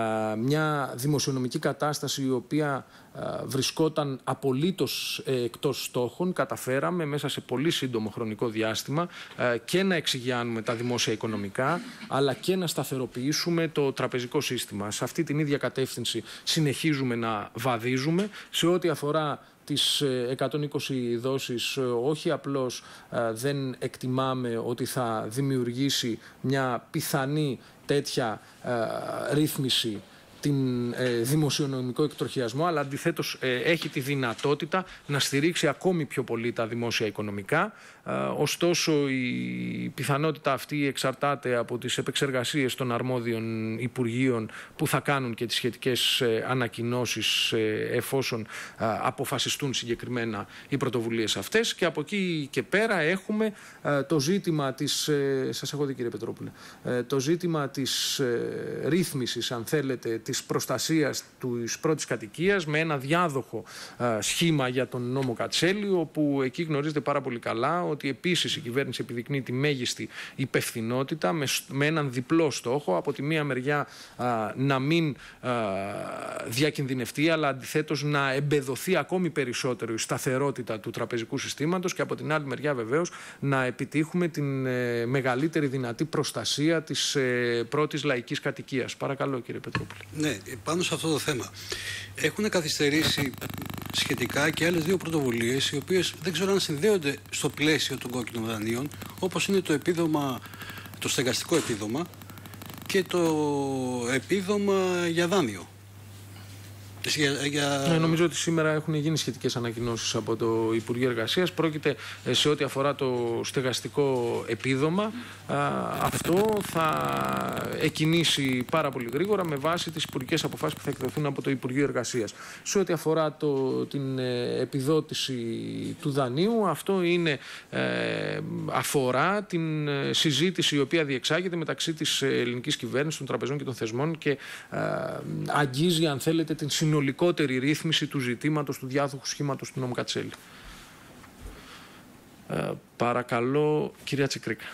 μια δημοσιονομική κατάσταση η οποία βρισκόταν απολύτως εκτός στόχων, καταφέραμε μέσα σε πολύ σύντομο χρονικό διάστημα και να εξηγιάνουμε τα δημόσια οικονομικά, αλλά και να σταθεροποιήσουμε το τραπεζικό σύστημα. Σε αυτή την ίδια κατεύθυνση συνεχίζουμε να βαδίζουμε. Σε ό,τι αφορά τις εκατόν είκοσι δόσεις, όχι απλώς δεν εκτιμάμε ότι θα δημιουργήσει μια πιθανή τέτοια ε, ρύθμιση την ε, δημοσιονομικό εκτροχιασμό, αλλά αντιθέτως ε, έχει τη δυνατότητα να στηρίξει ακόμη πιο πολύ τα δημόσια οικονομικά. Ε, ωστόσο, η πιθανότητα αυτή εξαρτάται από τις επεξεργασίες των αρμόδιων υπουργείων που θα κάνουν και τις σχετικές ε, ανακοινώσεις ε, εφόσον ε, αποφασιστούν συγκεκριμένα οι πρωτοβουλίες αυτές. Και από εκεί και πέρα έχουμε ε, το ζήτημα της... Ε, σας έχω δει, κύριε Πετρόπουλε, ε, το ζήτημα της ε, ρύθμισης, αν θέλετε, της προστασίας της πρώτης κατοικίας με ένα διάδοχο α, σχήμα για τον νόμο Κατσέλη, όπου εκεί γνωρίζετε πάρα πολύ καλά ότι επίσης η κυβέρνηση επιδεικνύει τη μέγιστη υπευθυνότητα με, με έναν διπλό στόχο. Από τη μία μεριά α, να μην α, διακινδυνευτεί, αλλά αντιθέτως να εμπεδοθεί ακόμη περισσότερο η σταθερότητα του τραπεζικού συστήματος, και από την άλλη μεριά βεβαίως να επιτύχουμε την ε, μεγαλύτερη δυνατή προστασία της ε, πρώτης λαϊκής κατοικίας. Παρακαλώ, κύριε Πετρόπουλε. Ναι, πάνω σε αυτό το θέμα έχουν καθυστερήσει σχετικά και άλλες δύο πρωτοβουλίες, οι οποίες δεν ξέρω αν συνδέονται στο πλαίσιο των κόκκινων δανείων, όπως είναι το επίδομα, το στεγαστικό επίδομα και το επίδομα για δάνειο. Για, για... Ναι, νομίζω ότι σήμερα έχουν γίνει σχετικές ανακοινώσεις από το Υπουργείο Εργασίας. Πρόκειται σε ό,τι αφορά το στεγαστικό επίδομα. Α, αυτό θα εκκινήσει πάρα πολύ γρήγορα με βάση τις υπουργικές αποφάσεις που θα εκδοθούν από το Υπουργείο Εργασίας. Σε ό,τι αφορά το, την επιδότηση του δανείου, αυτό είναι, ε, αφορά την συζήτηση η οποία διεξάγεται μεταξύ της ελληνικής κυβέρνησης, των τραπεζών και των θεσμών και ε, αγγίζει, αν θέλετε, την συνολικότερη ρύθμιση του ζητήματος του διάδοχου σχήματος του νόμου Κατσέλη. Ε, παρακαλώ, κυρία Τσικρίκα.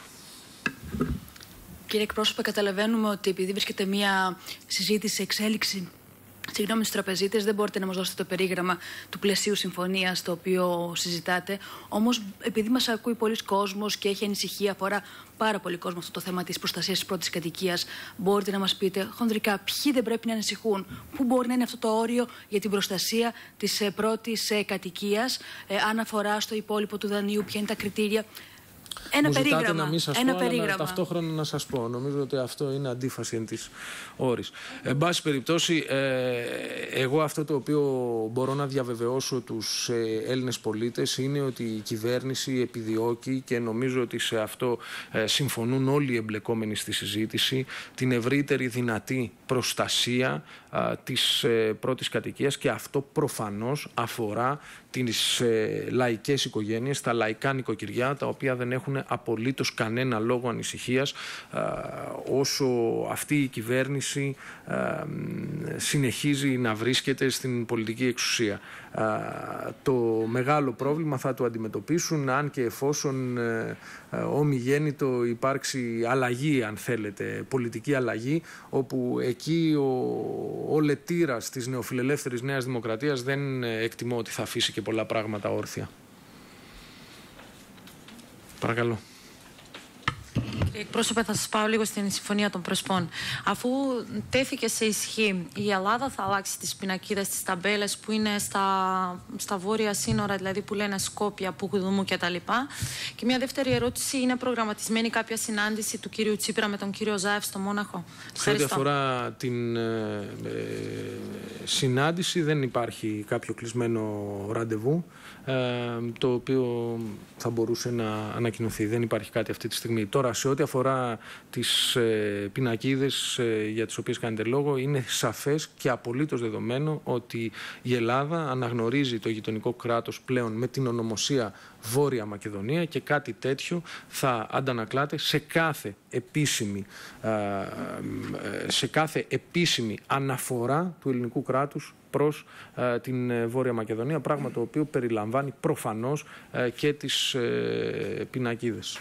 Κύριε εκπρόσωπε, καταλαβαίνουμε ότι επειδή βρίσκεται μια συζήτηση, εξέλιξη, συγγνώμη, στους τραπεζίτες, δεν μπορείτε να μας δώσετε το περίγραμμα του πλαισίου συμφωνίας το οποίο συζητάτε. Όμως, επειδή μας ακούει πολλοί κόσμος και έχει ανησυχία, αφορά πάρα πολύ κόσμο αυτό το θέμα της προστασίας της πρώτης κατοικίας, μπορείτε να μας πείτε χονδρικά ποιοι δεν πρέπει να ανησυχούν, πού μπορεί να είναι αυτό το όριο για την προστασία της πρώτης κατοικίας, ε, αν αφορά στο υπόλοιπο του δανείου, ποια είναι τα κριτήρια. Ένα Μου περίγραμμα. Να μην σας Ένα πω, περίγραμμα. Αλλά ταυτόχρονα να σας πω. Νομίζω ότι αυτό είναι αντίφαση εν της όρης. Εν πάση περιπτώσει, ε, εγώ αυτό το οποίο μπορώ να διαβεβαιώσω τους ε, Έλληνες πολίτες είναι ότι η κυβέρνηση επιδιώκει, και νομίζω ότι σε αυτό ε, συμφωνούν όλοι οι εμπλεκόμενοι στη συζήτηση, την ευρύτερη δυνατή προστασία ε, της ε, πρώτης κατοικίας, και αυτό προφανώς αφορά τις ε, λαϊκές οικογένειες, τα λαϊκά νοικοκυριά, τα οποία δεν έχουν απολύτως κανένα λόγο ανησυχίας ε, όσο αυτή η κυβέρνηση ε, συνεχίζει να βρίσκεται στην πολιτική εξουσία. Ε, το μεγάλο πρόβλημα θα το αντιμετωπίσουν αν και εφόσον ε, ε, ομιγέννητο υπάρξει αλλαγή, αν θέλετε, πολιτική αλλαγή, όπου εκεί ο, ο λετήρας της νεοφιλελεύθερης Νέας Δημοκρατίας δεν εκτιμώ ότι θα αφήσει και πολλά πράγματα όρθια. Παρακαλώ. Κύριε εκπρόσωπε, θα σας πάω λίγο στην Συμφωνία των Πρεσπών. Αφού τέθηκε σε ισχύ, η Ελλάδα θα αλλάξει τις πινακίδες, τις ταμπέλες που είναι στα, στα βόρεια σύνορα, δηλαδή που λένε Σκόπια, Πούγδουμου κτλ. Και μια δεύτερη ερώτηση, είναι προγραμματισμένη κάποια συνάντηση του κύριου Τσίπρα με τον κύριο Ζάεφ στο Μόναχο? Σε ό,τι αφορά την ε, ε, συνάντηση, δεν υπάρχει κάποιο κλεισμένο ραντεβού, ε, το οποίο θα μπορούσε να ανακοινωθεί. Δεν υπάρχει κάτι αυτή τη στιγμή. Τώρα, σε ό,τι αφορά τις ε, πινακίδες ε, για τις οποίες κάνετε λόγο, είναι σαφές και απολύτως δεδομένο ότι η Ελλάδα αναγνωρίζει το γειτονικό κράτος πλέον με την ονομοσία Βόρεια Μακεδονία και κάτι τέτοιο θα αντανακλάται σε κάθε επίσημη, σε κάθε επίσημη αναφορά του ελληνικού κράτους προς την Βόρεια Μακεδονία, πράγμα το οποίο περιλαμβάνει προφανώς και τις πινακίδες.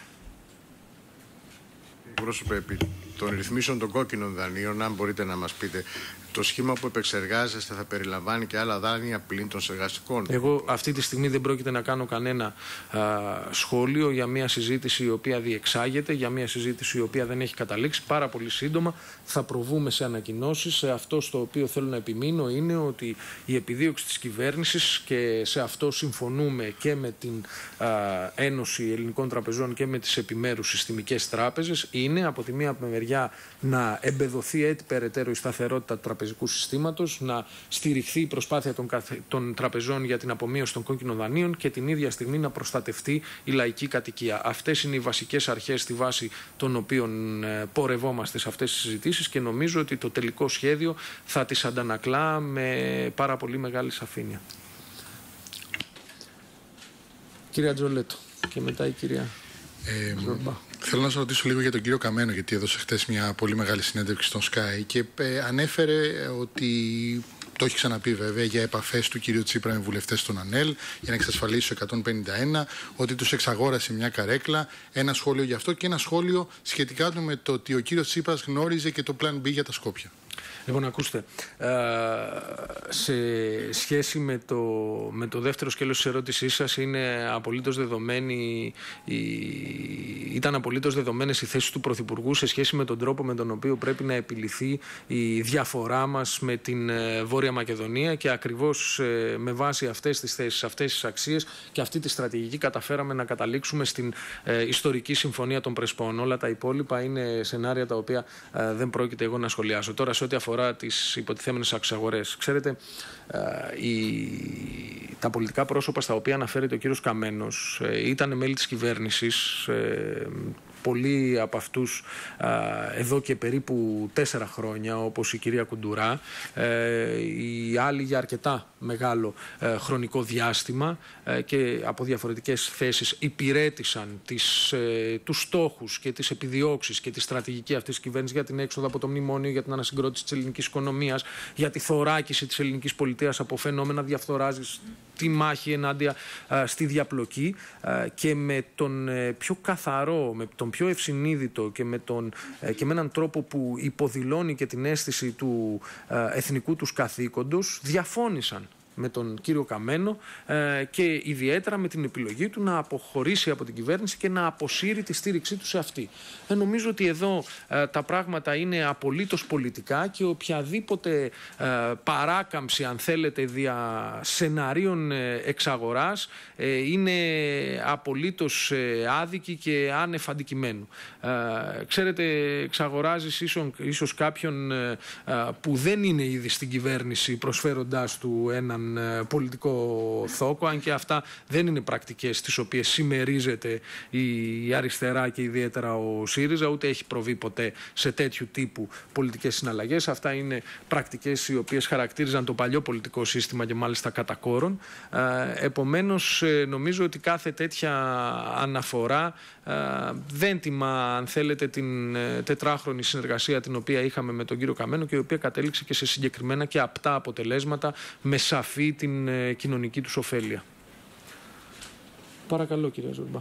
Πρόσωπε, επί των ρυθμίσεων των κόκκινων δανείων, αν μπορείτε να μας πείτε, το σχήμα που επεξεργάζεστε θα περιλαμβάνει και άλλα δάνεια πλην των στεγαστικών? Εγώ αυτή τη στιγμή δεν πρόκειται να κάνω κανένα α, σχόλιο για μια συζήτηση η οποία διεξάγεται, για μια συζήτηση η οποία δεν έχει καταλήξει. Πάρα πολύ σύντομα θα προβούμε σε ανακοινώσεις. Αυτό στο οποίο θέλω να επιμείνω είναι ότι η επιδίωξη της κυβέρνησης, και σε αυτό συμφωνούμε και με την α, Ένωση Ελληνικών Τραπεζών και με τις επιμέρους συστημικές τράπεζες, είναι από τη μία μεριά να εμπεδοθεί έτσι περαιτέρω η σταθερότητα του τραπεζικού συστήματος, να στηριχθεί η προσπάθεια των, καθε... των τραπεζών για την απομείωση των κόκκινων δανείων και την ίδια στιγμή να προστατευτεί η λαϊκή κατοικία. Αυτές είναι οι βασικές αρχές στη βάση των οποίων ε, πορευόμαστε σε αυτές τις συζητήσεις και νομίζω ότι το τελικό σχέδιο θα τις αντανακλά με πάρα πολύ μεγάλη σαφήνεια. Κυρία Τζολέτο και μετά η κυρία ε, Θέλω να σας ρωτήσω λίγο για τον κύριο Καμένο, γιατί έδωσε χτες μια πολύ μεγάλη συνέντευξη στον Sky και ε, ανέφερε ότι, το έχει ξαναπεί βέβαια, για επαφές του κυρίου Τσίπρα με βουλευτές των ΑΝΕΛ για να εξασφαλίσει το εκατόν πενήντα ένα, ότι τους εξαγόρασε μια καρέκλα. Ένα σχόλιο γι' αυτό και ένα σχόλιο σχετικά με το ότι ο κύριος Τσίπρας γνώριζε και το Plan B για τα Σκόπια. Λοιπόν, ακούστε, σε σχέση με το, με το δεύτερο σκέλος της ερώτησής σας, είναι απολύτως δεδομένη, ήταν απολύτως δεδομένες οι θέσεις του Πρωθυπουργού σε σχέση με τον τρόπο με τον οποίο πρέπει να επιληθεί η διαφορά μας με την Βόρεια Μακεδονία, και ακριβώς με βάση αυτές τις θέσεις, αυτές τις αξίες και αυτή τη στρατηγική καταφέραμε να καταλήξουμε στην ιστορική συμφωνία των Πρεσπών. Όλα τα υπόλοιπα είναι σενάρια τα οποία δεν πρόκειται εγώ να σχολιάσω. Τώρα, σε ό,τι αφορά τις υποτιθέμενες εξαγορές, ξέρετε, η, τα πολιτικά πρόσωπα στα οποία αναφέρεται ο κύριος Καμένος ήταν μέλη της κυβέρνησης. Πολλοί από αυτούς α, εδώ και περίπου τέσσερα χρόνια, όπως η κυρία Κουντουρά, ε, οι άλλοι για αρκετά μεγάλο ε, χρονικό διάστημα ε, και από διαφορετικές θέσεις υπηρέτησαν τις, ε, τους στόχους και τις επιδιώξεις και τη στρατηγική αυτής της κυβέρνησης για την έξοδο από το μνημόνιο, για την ανασυγκρότηση της ελληνικής οικονομίας, για τη θωράκιση της ελληνικής πολιτείας από φαινόμενα διαφθοράς, τη μάχη ενάντια α, στη διαπλοκή, α, και με τον ε, πιο καθαρό, με τον πιο ευσυνείδητο και με, τον, ε, και με έναν τρόπο που υποδηλώνει και την αίσθηση του ε, εθνικού τους καθήκοντος, διαφώνησαν με τον κύριο Καμένο ε, και ιδιαίτερα με την επιλογή του να αποχωρήσει από την κυβέρνηση και να αποσύρει τη στήριξή του σε αυτή. Ε, νομίζω ότι εδώ ε, τα πράγματα είναι απολύτως πολιτικά και οποιαδήποτε ε, παράκαμψη, αν θέλετε, δια σεναρίων ε, εξαγοράς ε, είναι απολύτως ε, άδικη και άνευ αντικειμένου. Ε, ξέρετε, εξαγοράζεις ίσως, ίσως κάποιον ε, που δεν είναι ήδη στην κυβέρνηση προσφέροντάς του έναν πολιτικό θόκο, αν και αυτά δεν είναι πρακτικές τις οποίες συμμερίζεται η αριστερά και ιδιαίτερα ο ΣΥΡΙΖΑ, ούτε έχει προβεί ποτέ σε τέτοιου τύπου πολιτικές συναλλαγές. Αυτά είναι πρακτικές οι οποίες χαρακτήριζαν το παλιό πολιτικό σύστημα και μάλιστα κατά κόρον. Επομένως, νομίζω ότι κάθε τέτοια αναφορά δεν τιμά, αν θέλετε, την τετράχρονη συνεργασία την οποία είχαμε με τον κύριο Καμένο και η οποία κατέληξε και σε συγκεκριμένα και απτά αποτελέσματα με σαφή την ε, κοινωνική τους ωφέλεια. Παρακαλώ, κυρία Ζορμπά.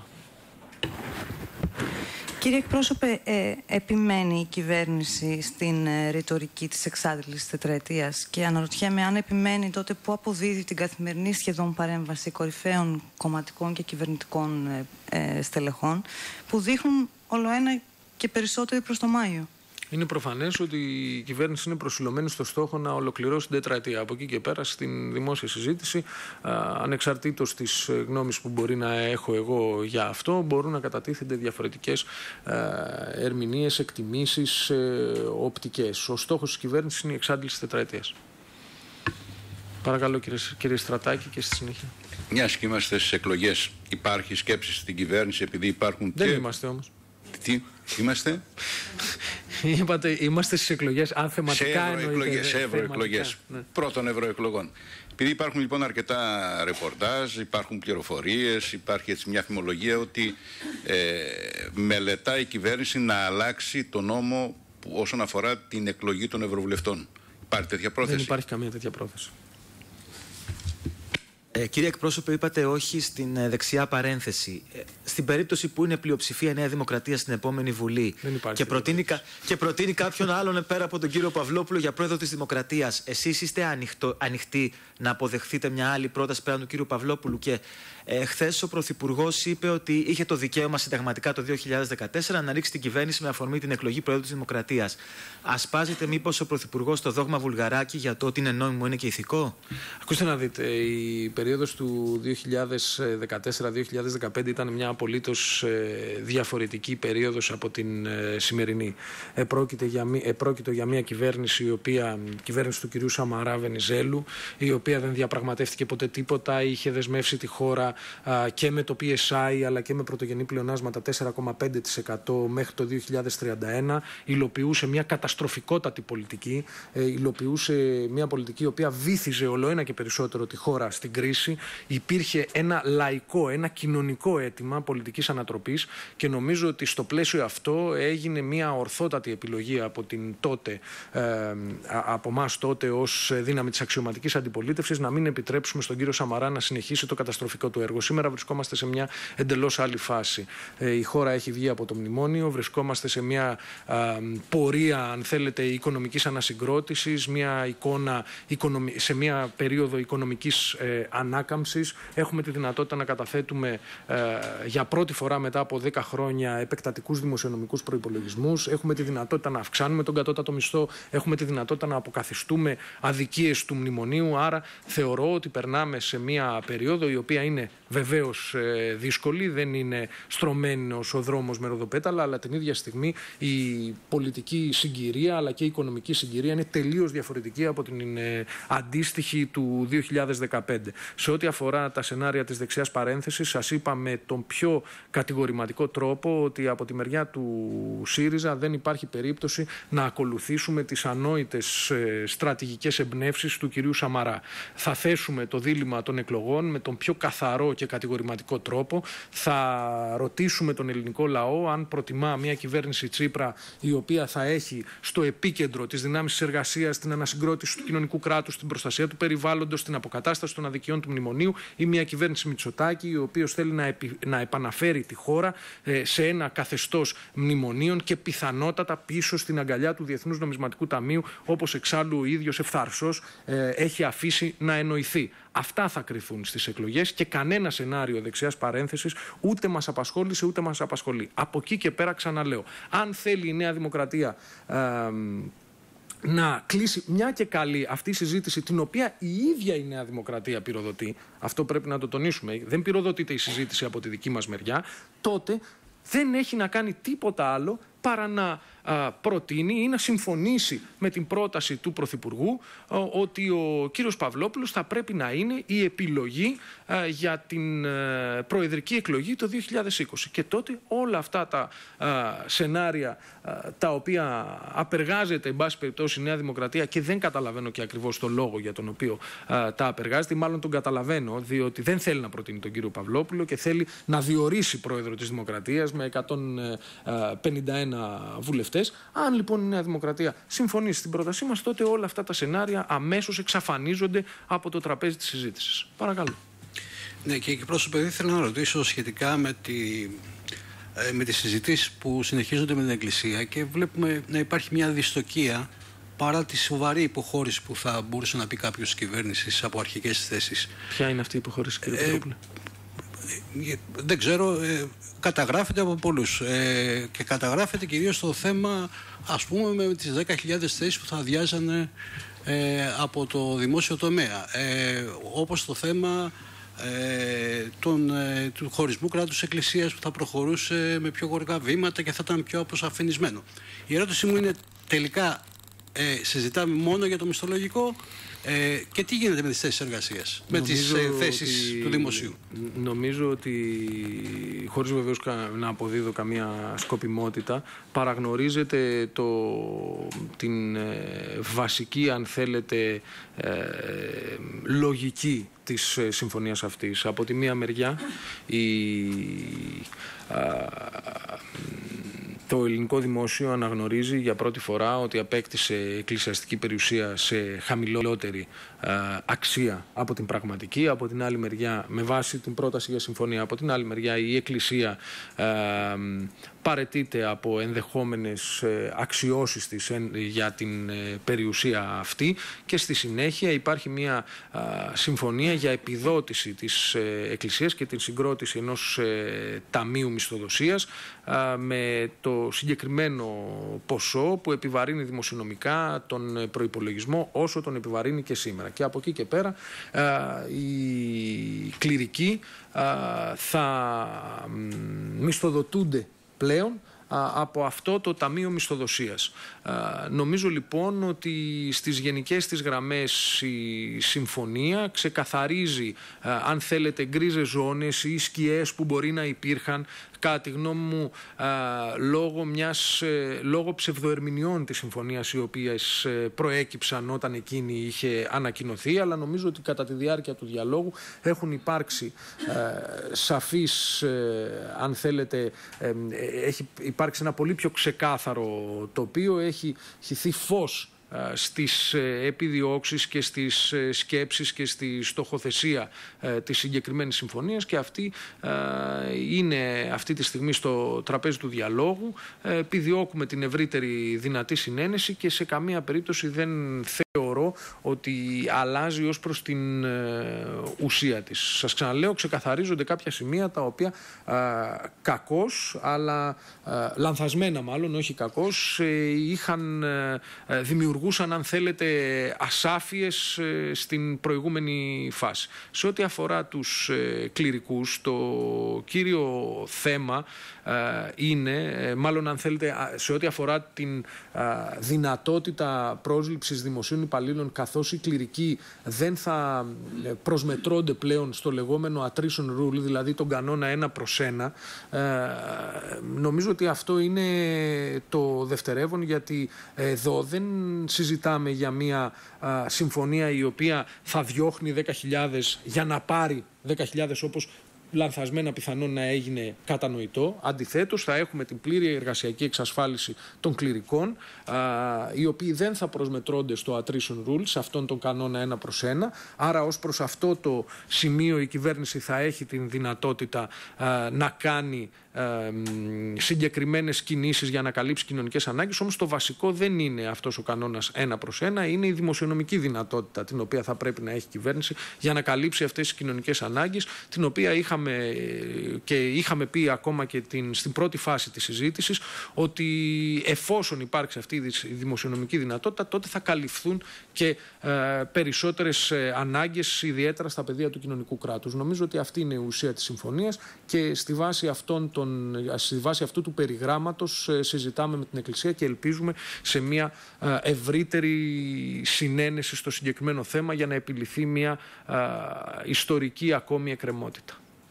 Κύριε εκπρόσωπε, ε, επιμένει η κυβέρνηση στην ε, ρητορική της εξάντλησης τετραετίας και αναρωτιέμαι αν επιμένει, τότε που αποδίδει την καθημερινή σχεδόν παρέμβαση κορυφαίων κομματικών και κυβερνητικών ε, ε, στελεχών που δείχνουν όλο ένα και περισσότερο προς το Μάιο. Είναι προφανές ότι η κυβέρνηση είναι προσιλωμένη στο στόχο να ολοκληρώσει την τετραετία. Από εκεί και πέρα στην δημόσια συζήτηση, ανεξαρτήτως της γνώμης που μπορεί να έχω εγώ για αυτό, μπορούν να κατατίθενται διαφορετικές ερμηνείες, εκτιμήσεις, οπτικές. Ο στόχος της κυβέρνησης είναι η εξάντληση της τετραετίας. Παρακαλώ, κύριε, κύριε Στρατάκη, και στη συνέχεια. Μιας και είμαστε στις εκλογές, υπάρχει σκέψη στην κυβέρνηση επειδή υπάρχουν. Δεν και... είμαστε όμως. Τι είμαστε? Είπατε, είμαστε στις εκλογές, αν θεματικά εννοείται. Σε ευρωεκλογές, ναι. Πρώτων ευρωεκλογών. Επειδή υπάρχουν λοιπόν αρκετά ρεπορτάζ, υπάρχουν πληροφορίες, υπάρχει έτσι μια φημολογία ότι ε, μελετάει η κυβέρνηση να αλλάξει το νόμο όσον αφορά την εκλογή των ευρωβουλευτών. Υπάρχει τέτοια πρόθεση? Δεν υπάρχει καμία τέτοια πρόθεση. Ε, κύριε εκπρόσωπε, είπατε όχι στην ε, δεξιά παρένθεση. Ε, στην περίπτωση που είναι πλειοψηφία η Νέα Δημοκρατία στην επόμενη Βουλή και προτείνει, κα, και προτείνει κάποιον άλλον πέρα από τον κύριο Παυλόπουλο για πρόεδρο της Δημοκρατίας, εσείς είστε ανοιχτό, ανοιχτοί να αποδεχθείτε μια άλλη πρόταση πέραν του κύριου Παυλόπουλου? Και ε, χθες ο Πρωθυπουργός είπε ότι είχε το δικαίωμα συνταγματικά το δύο χιλιάδες δεκατέσσερα να ρίξει την κυβέρνηση με αφορμή την εκλογή πρόεδρου της Δημοκρατίας. Ασπάζεται μήπως ο Πρωθυπουργός το δόγμα Βουλγαράκη για το ότι είναι νόμιμο, είναι και ηθικό? Ακούστε να δείτε, η περίοδος του δύο χιλιάδες δεκατέσσερα δύο χιλιάδες δεκαπέντε ήταν μια απολύτως διαφορετική περίοδος από την σημερινή. Επρόκειτο για, επρόκειτο για μια κυβέρνηση, η οποία, κυβέρνηση του κυρίου Σαμαρά Βενιζέλου, η οποία δεν διαπραγματεύτηκε ποτέ τίποτα, είχε δεσμεύσει τη χώρα α, και με το πι ες άι αλλά και με πρωτογενή πλεονάσματα τέσσερα κόμμα πέντε τοις εκατό μέχρι το δύο χιλιάδες τριάντα ένα, υλοποιούσε μια καταστροφικότατη πολιτική, ε, υλοποιούσε μια πολιτική η οποία βύθιζε ολοένα και περισσότερο τη χώρα στην κρίση. Υπήρχε ένα λαϊκό, ένα κοινωνικό αίτημα πολιτικής ανατροπής και νομίζω ότι στο πλαίσιο αυτό έγινε μια ορθότατη επιλογή από την τότε, ε, από εμάς τότε ως δύναμη της αξιωματικής αντιπολίτευσης, να μην επιτρέψουμε στον κύριο Σαμαρά να συνεχίσει το καταστροφικό του έργο. Σήμερα βρισκόμαστε σε μια εντελώς άλλη φάση. Ε, η χώρα έχει βγει από το μνημόνιο, βρισκόμαστε σε μια ε, πορεία, αν θέλετε, οικονομικής ανασυγκρότησης, μια εικόνα, σε μια περίοδο οικονομικής ε, ανάκαμψης. Έχουμε τη δυνατότητα να καταθέτουμε ε, για πρώτη φορά μετά από δέκα χρόνια επεκτατικούς δημοσιονομικούς προϋπολογισμούς. Έχουμε τη δυνατότητα να αυξάνουμε τον κατώτατο μισθό. Έχουμε τη δυνατότητα να αποκαθιστούμε αδικίες του μνημονίου. Άρα θεωρώ ότι περνάμε σε μια περίοδο η οποία είναι βεβαίως ε, δύσκολη. Δεν είναι στρωμένος ο δρόμος με ροδοπέταλα, αλλά την ίδια στιγμή η πολιτική συγκυρία αλλά και η οικονομική συγκυρία είναι τελείως διαφορετική από την ε, αντίστοιχη του δύο χιλιάδες δεκαπέντε. Σε ό,τι αφορά τα σενάρια της δεξιάς παρένθεσης, σας είπα με τον πιο κατηγορηματικό τρόπο ότι από τη μεριά του ΣΥΡΙΖΑ δεν υπάρχει περίπτωση να ακολουθήσουμε τις ανόητες ε, στρατηγικές εμπνεύσεις του κυρίου Σαμαρά. Θα θέσουμε το δίλημμα των εκλογών με τον πιο καθαρό και κατηγορηματικό τρόπο. Θα ρωτήσουμε τον ελληνικό λαό αν προτιμά μια κυβέρνηση Τσίπρα η οποία θα έχει στο επίκεντρο τις δυνάμεις της εργασίας, την ανασυγκρότηση του κοινωνικού κράτους, την προστασία του περιβάλλοντος, την αποκατάσταση των αδικιών του μνημονίου, ή μια κυβέρνηση Μητσοτάκη, ο οποίος θέλει να, επι... να επαναφέρει τη χώρα ε, σε ένα καθεστώς μνημονίων και πιθανότατα πίσω στην αγκαλιά του Διεθνούς Νομισματικού Ταμείου, όπως εξάλλου ο ίδιος ευθαρσός ε, έχει αφήσει να εννοηθεί. Αυτά θα κριθούν στις εκλογές και κανένα σενάριο δεξιάς παρένθεσης ούτε μας απασχόλησε ούτε μας απασχολεί. Από εκεί και πέρα ξαναλέω, αν θέλει η Νέα Δημοκρατία ε, να κλείσει μια και καλή αυτή η συζήτηση, την οποία η ίδια η Νέα Δημοκρατία πυροδοτεί, αυτό πρέπει να το τονίσουμε, δεν πυροδοτείται η συζήτηση από τη δική μας μεριά, τότε δεν έχει να κάνει τίποτα άλλο παρά να α, προτείνει ή να συμφωνήσει με την πρόταση του Πρωθυπουργού α, ότι ο κύριος Παυλόπουλος θα πρέπει να είναι η επιλογή α, για την α, προεδρική εκλογή το δύο χιλιάδες είκοσι. Και τότε όλα αυτά τα α, σενάρια α, τα οποία απεργάζεται εν πάση περιπτώσει η Νέα Δημοκρατία, και δεν καταλαβαίνω και ακριβώς το λόγο για τον οποίο α, τα απεργάζεται, μάλλον τον καταλαβαίνω, διότι δεν θέλει να προτείνει τον κύριο Παυλόπουλο και θέλει να διορίσει πρόεδρο της Δημοκρατίας με εκατόν πενήντα ένα βουλευτές. Αν λοιπόν η Νέα Δημοκρατία συμφωνήσει στην πρότασή μας, τότε όλα αυτά τα σενάρια αμέσως εξαφανίζονται από το τραπέζι της συζήτησης. Παρακαλώ. Ναι, και εκπρόσωπε, ήθελα να ρωτήσω σχετικά με, τη, με τις συζητήσεις που συνεχίζονται με την Εκκλησία και βλέπουμε να υπάρχει μια δυστοκία παρά τη σοβαρή υποχώρηση που θα μπορούσε να πει κάποιος της κυβέρνησης από αρχικές θέσεις. Ποια είναι αυτή η υποχώρηση, κύριε Πετρόπουλε? Ε, δεν ξέρω, ε, καταγράφεται από πολλούς ε, και καταγράφεται κυρίως το θέμα, ας πούμε, με τις δέκα χιλιάδες θέσεις που θα αδειάζανε ε, από το δημόσιο τομέα, ε, όπως το θέμα ε, τον, ε, του χωρισμού κράτους εκκλησίας που θα προχωρούσε με πιο γοργά βήματα και θα ήταν πιο αποσαφηνισμένο. Η ερώτηση μου είναι τελικά ε, συζητάμε μόνο για το μισθολογικό ε, και τι γίνεται με τις θέσεις εργασίας, με τις ε, θέσεις ότι, του δημοσίου. Νομίζω ότι, χωρίς βεβαίως να αποδίδω καμία σκοπιμότητα, παραγνωρίζεται το, την ε, βασική, αν θέλετε, ε, λογική της ε, συμφωνίας αυτής. Από τη μία μεριά, η, α, το ελληνικό δημόσιο αναγνωρίζει για πρώτη φορά ότι απέκτησε εκκλησιαστική περιουσία σε χαμηλότερη α, αξία από την πραγματική. Από την άλλη μεριά, με βάση την πρόταση για συμφωνία, από την άλλη μεριά η Εκκλησία α, παραιτείται από ενδεχόμενες αξιώσεις της για την περιουσία αυτή και στη συνέχεια υπάρχει μια α, συμφωνία για επιδότηση της Εκκλησίας και την συγκρότηση ενός ε, ταμείου μισθοδοσίας α, με το συγκεκριμένο ποσό που επιβαρύνει δημοσιονομικά τον προϋπολογισμό όσο τον επιβαρύνει και σήμερα. Και από εκεί και πέρα α, οι κληρικοί α, θα μισθοδοτούνται πλέον από αυτό το Ταμείο Μισθοδοσίας. Νομίζω λοιπόν ότι στις γενικές της γραμμές η συμφωνία ξεκαθαρίζει, αν θέλετε, γκρίζες ζώνες ή σκιές που μπορεί να υπήρχαν, κατά τη γνώμη μου, α, λόγω, μιας, ε, λόγω ψευδοερμηνιών της συμφωνίας οι οποίες ε, προέκυψαν όταν εκείνη είχε ανακοινωθεί, αλλά νομίζω ότι κατά τη διάρκεια του διαλόγου έχουν υπάρξει ε, σαφείς, ε, αν θέλετε, ε, έχει υπάρξει ένα πολύ πιο ξεκάθαρο τοπίο, έχει χυθεί φως στις επιδιώξεις και στις σκέψεις και στη στοχοθεσία της συγκεκριμένης συμφωνίας και αυτή είναι αυτή τη στιγμή στο τραπέζι του διαλόγου. Επιδιώκουμε την ευρύτερη δυνατή συνένεση και σε καμία περίπτωση δεν θεωρώ ότι αλλάζει ως προς την ουσία της. Σας ξαναλέω, ξεκαθαρίζονται κάποια σημεία τα οποία κακώς, αλλά λανθασμένα μάλλον, όχι κακώς, είχαν δημιουργούσαν, αν θέλετε, ασάφειες στην προηγούμενη φάση. Σε ό,τι αφορά τους κληρικούς, το κύριο θέμα είναι, μάλλον αν θέλετε, σε ό,τι αφορά την δυνατότητα πρόσληψης δημοσίων υπαλλήλων, καθώς οι κληρικοί δεν θα προσμετρώνται πλέον στο λεγόμενο attrition rule, δηλαδή τον κανόνα ένα προς ένα, νομίζω ότι αυτό είναι το δευτερεύον, γιατί εδώ δεν συζητάμε για μια α, συμφωνία η οποία θα διώχνει δέκα χιλιάδες για να πάρει δέκα χιλιάδες όπως λανθασμένα πιθανόν να έγινε κατανοητό. Αντιθέτως, θα έχουμε την πλήρη εργασιακή εξασφάλιση των κληρικών, α, οι οποίοι δεν θα προσμετρώνται στο attrition rule, σε αυτόν τον κανόνα ένα προς ένα. Άρα, ως προς αυτό το σημείο, η κυβέρνηση θα έχει την δυνατότητα α, να κάνει α, συγκεκριμένες κινήσεις για να καλύψει κοινωνικές ανάγκες. Όμως, το βασικό δεν είναι αυτός ο κανόνας ένα προς ένα, είναι η δημοσιονομική δυνατότητα την οποία θα πρέπει να έχει η κυβέρνηση για να καλύψει αυτές τις κοινωνικές ανάγκες, την οποία είχαμε και είχαμε πει ακόμα και την, στην πρώτη φάση της συζήτησης, ότι εφόσον υπάρξει αυτή η δημοσιονομική δυνατότητα, τότε θα καλυφθούν και ε, περισσότερες ε, ανάγκες, ιδιαίτερα στα πεδία του κοινωνικού κράτους. Νομίζω ότι αυτή είναι η ουσία της συμφωνίας και στη βάση, αυτών των, στη βάση αυτού του περιγράμματος ε, συζητάμε με την Εκκλησία και ελπίζουμε σε μια ε, ευρύτερη συνένεση στο συγκεκριμένο θέμα για να επιληθεί μια ε, ιστορική ακόμη εκκρεμότητα.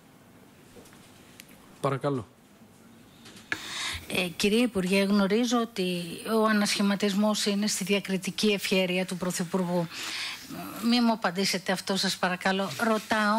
Παρακαλώ. Ε, κύριε Υπουργέ, γνωρίζω ότι ο ανασχηματισμός είναι στη διακριτική ευχέρεια του Πρωθυπουργού. Μην μου απαντήσετε αυτό, σας παρακαλώ. Ρωτάω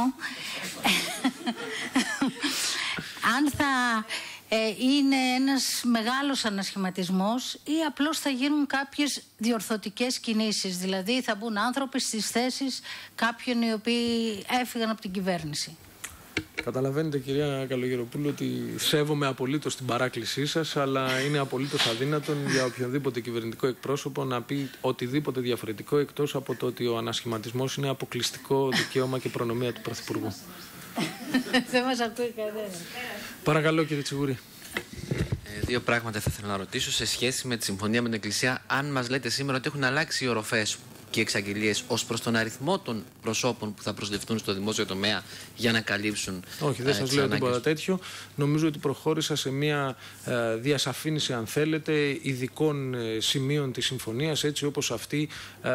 αν θα ε, είναι ένας μεγάλος ανασχηματισμός ή απλώς θα γίνουν κάποιες διορθωτικές κινήσεις. Δηλαδή θα μπουν άνθρωποι στις θέσεις κάποιων οι οποίοι έφυγαν από την κυβέρνηση. Καταλαβαίνετε, κυρία Καλογεροπούλου, ότι σέβομαι απολύτως την παράκλησή σας, αλλά είναι απολύτως αδύνατον για οποιονδήποτε κυβερνητικό εκπρόσωπο να πει οτιδήποτε διαφορετικό, εκτός από το ότι ο ανασχηματισμός είναι αποκλειστικό δικαίωμα και προνομία του Πρωθυπουργού. Δεν μας ακούει κανένα. Παρακαλώ, κύριε Τσιγούρη. Ε, δύο πράγματα θα ήθελα να ρωτήσω σε σχέση με τη συμφωνία με την Εκκλησία. Αν μας λέτε σήμερα ότι έχουν αλλάξει οι οροφές και εξαγγελίες ως προς τον αριθμό των προσώπων που θα προσληφθούν στο δημόσιο τομέα για να καλύψουν. Όχι, δεν σας λέω τίποτα τέτοιο. Νομίζω ότι προχώρησα σε μια ε, διασαφήνιση, αν θέλετε, ειδικών ε, σημείων της συμφωνίας, έτσι όπως αυτή ε,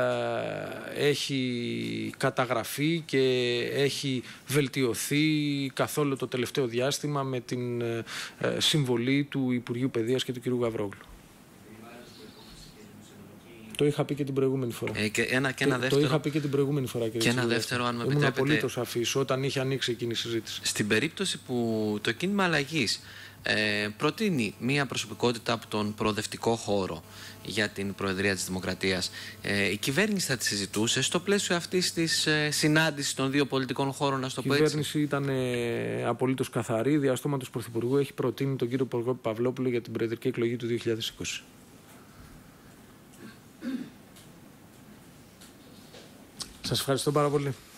έχει καταγραφεί και έχει βελτιωθεί καθ' όλο το τελευταίο διάστημα με την ε, ε, συμβολή του Υπουργείου Παιδείας και του κ. Γαβρόγλου. Το είχα πει και την προηγούμενη φορά. Ε, και ένα, και ένα το, δεύτερο, το είχα πει και την προηγούμενη φορά, κύριε. Και ένα δεύτερο, αν με Ήμουν επιτρέπετε. Ήμουν απολύτως αφής όταν είχε ανοίξει εκείνη η συζήτηση. Στην περίπτωση που το κίνημα αλλαγής ε, προτείνει μία προσωπικότητα από τον προοδευτικό χώρο για την Προεδρία της Δημοκρατίας, ε, η κυβέρνηση θα τη συζητούσε στο πλαίσιο αυτής της ε, συνάντησης των δύο πολιτικών χώρων, να το πω έτσι? Η κυβέρνηση ήταν ε, απολύτως καθαρή. Διαστόματος Πρωθυπουργού έχει προτείνει τον κύριο Παυλόπουλο για την προεδρική εκλογή του δύο χιλιάδες είκοσι. Σας ευχαριστώ πάρα πολύ.